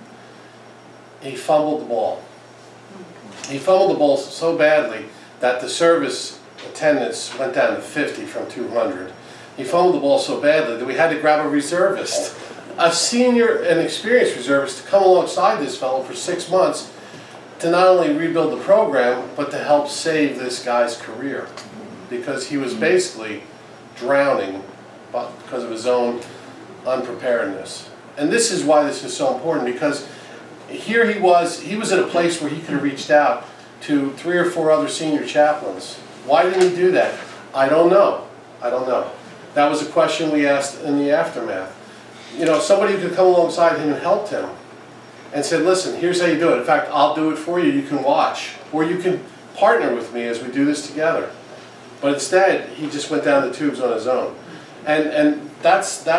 he fumbled the ball. He fumbled the ball so badly that the service attendance went down to 50 from 200. He fumbled the ball so badly that we had to grab a reservist, a senior and experienced reservist, to come alongside this fellow for 6 months to not only rebuild the program, but to help save this guy's career. Because he was basically drowning because of his own unpreparedness. And this is why this is so important, because here he was at a place where he could have reached out to 3 or 4 other senior chaplains. Why didn't he do that? I don't know. I don't know. That was a question we asked in the aftermath. You know, somebody could come alongside him and helped him and said, listen, here's how you do it. In fact, I'll do it for you. You can watch. Or you can partner with me as we do this together. But instead, he just went down the tubes on his own. And that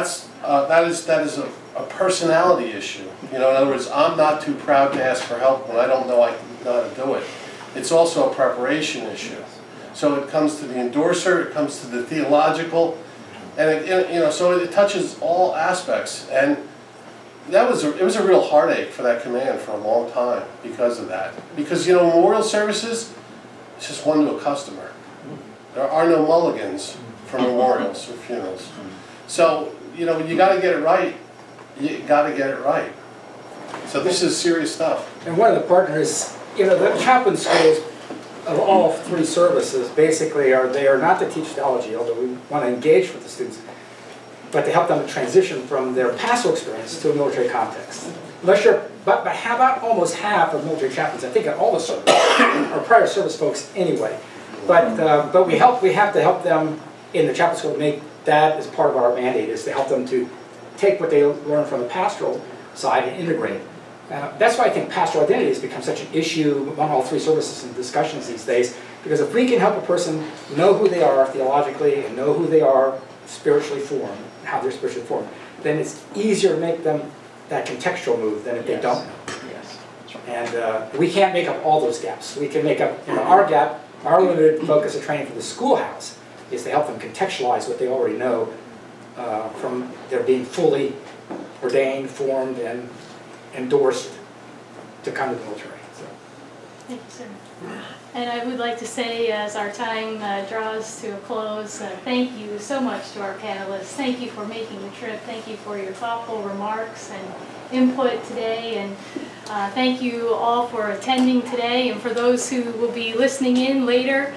is a personality issue. You know, in other words, I'm not too proud to ask for help when I don't know how to do it. It's also a preparation issue. So it comes to the endorser, it comes to the theological, and you know, so it touches all aspects. And it was a real heartache for that command for a long time because of that. Because, you know, memorial services, it's just one to a customer. There are no mulligans for memorials or funerals. So, you know, you got to get it right. You got to get it right. So this is serious stuff. And one of the partners, you know, the chaplain schools of all 3 services basically are there not to teach theology, although we want to engage with the students, but to help them to transition from their pastoral experience to a military context. Unless you're, but how about almost half of military chaplains, I think at all the services, are prior service folks anyway. But we have to help them in the chaplain school to make that as part of our mandate, is to help them to take what they learn from the pastoral side and integrate it. That's why I think pastoral identity has become such an issue among all 3 services and discussions these days, because if we can help a person know who they are theologically and know who they are spiritually formed, and how they're spiritually formed, then it's easier to make them that contextual move than if they don't know. Yes. And we can't make up all those gaps. We can make up, you know, our gap. Our limited focus of training for the schoolhouse is to help them contextualize what they already know from their being fully ordained, formed, and endorsed to come to the military. So. Thank you, sir. And I would like to say, as our time draws to a close, thank you so much to our panelists. Thank you for making the trip. Thank you for your thoughtful remarks and input today. And thank you all for attending today. And for those who will be listening in later,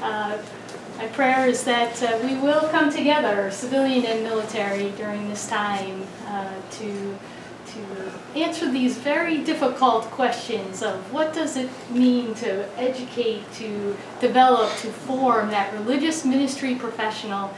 my prayer is that we will come together, civilian and military, during this time to answer these very difficult questions of what does it mean to educate, to develop, to form that religious ministry professional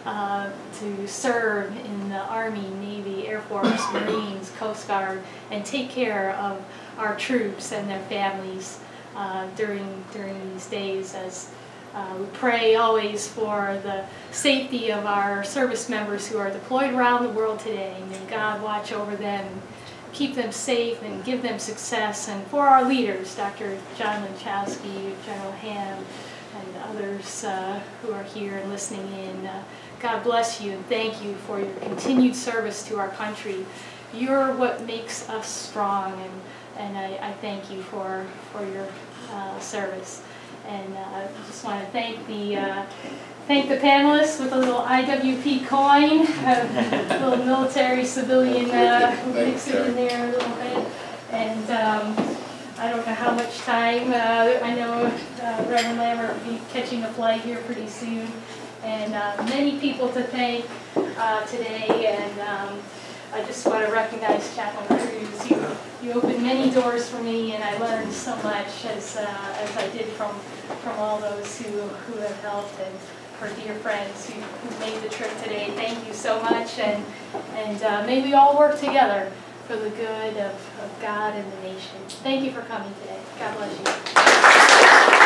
to serve in the Army, Navy, Air Force, Marines, Coast Guard, and take care of our troops and their families during these days, as we pray always for the safety of our service members who are deployed around the world today. May God watch over them, keep them safe, and give them success. And for our leaders, Dr. John Linchowski, General Ham, and others who are here and listening in, God bless you and thank you for your continued service to our country. You're what makes us strong, and I thank you for your service. And I just want to thank the panelists with a little IWP coin, a little military civilian, mix it in there a little bit. And I don't know how much time. I know Reverend Lambert will be catching a flight here pretty soon. And many people to thank today. And I just want to recognize Chaplain Cruz. You opened many doors for me, and I learned so much as I did from all those who have helped, and for dear friends who made the trip today. Thank you so much, and may we all work together for the good of God and the nation. Thank you for coming today. God bless you.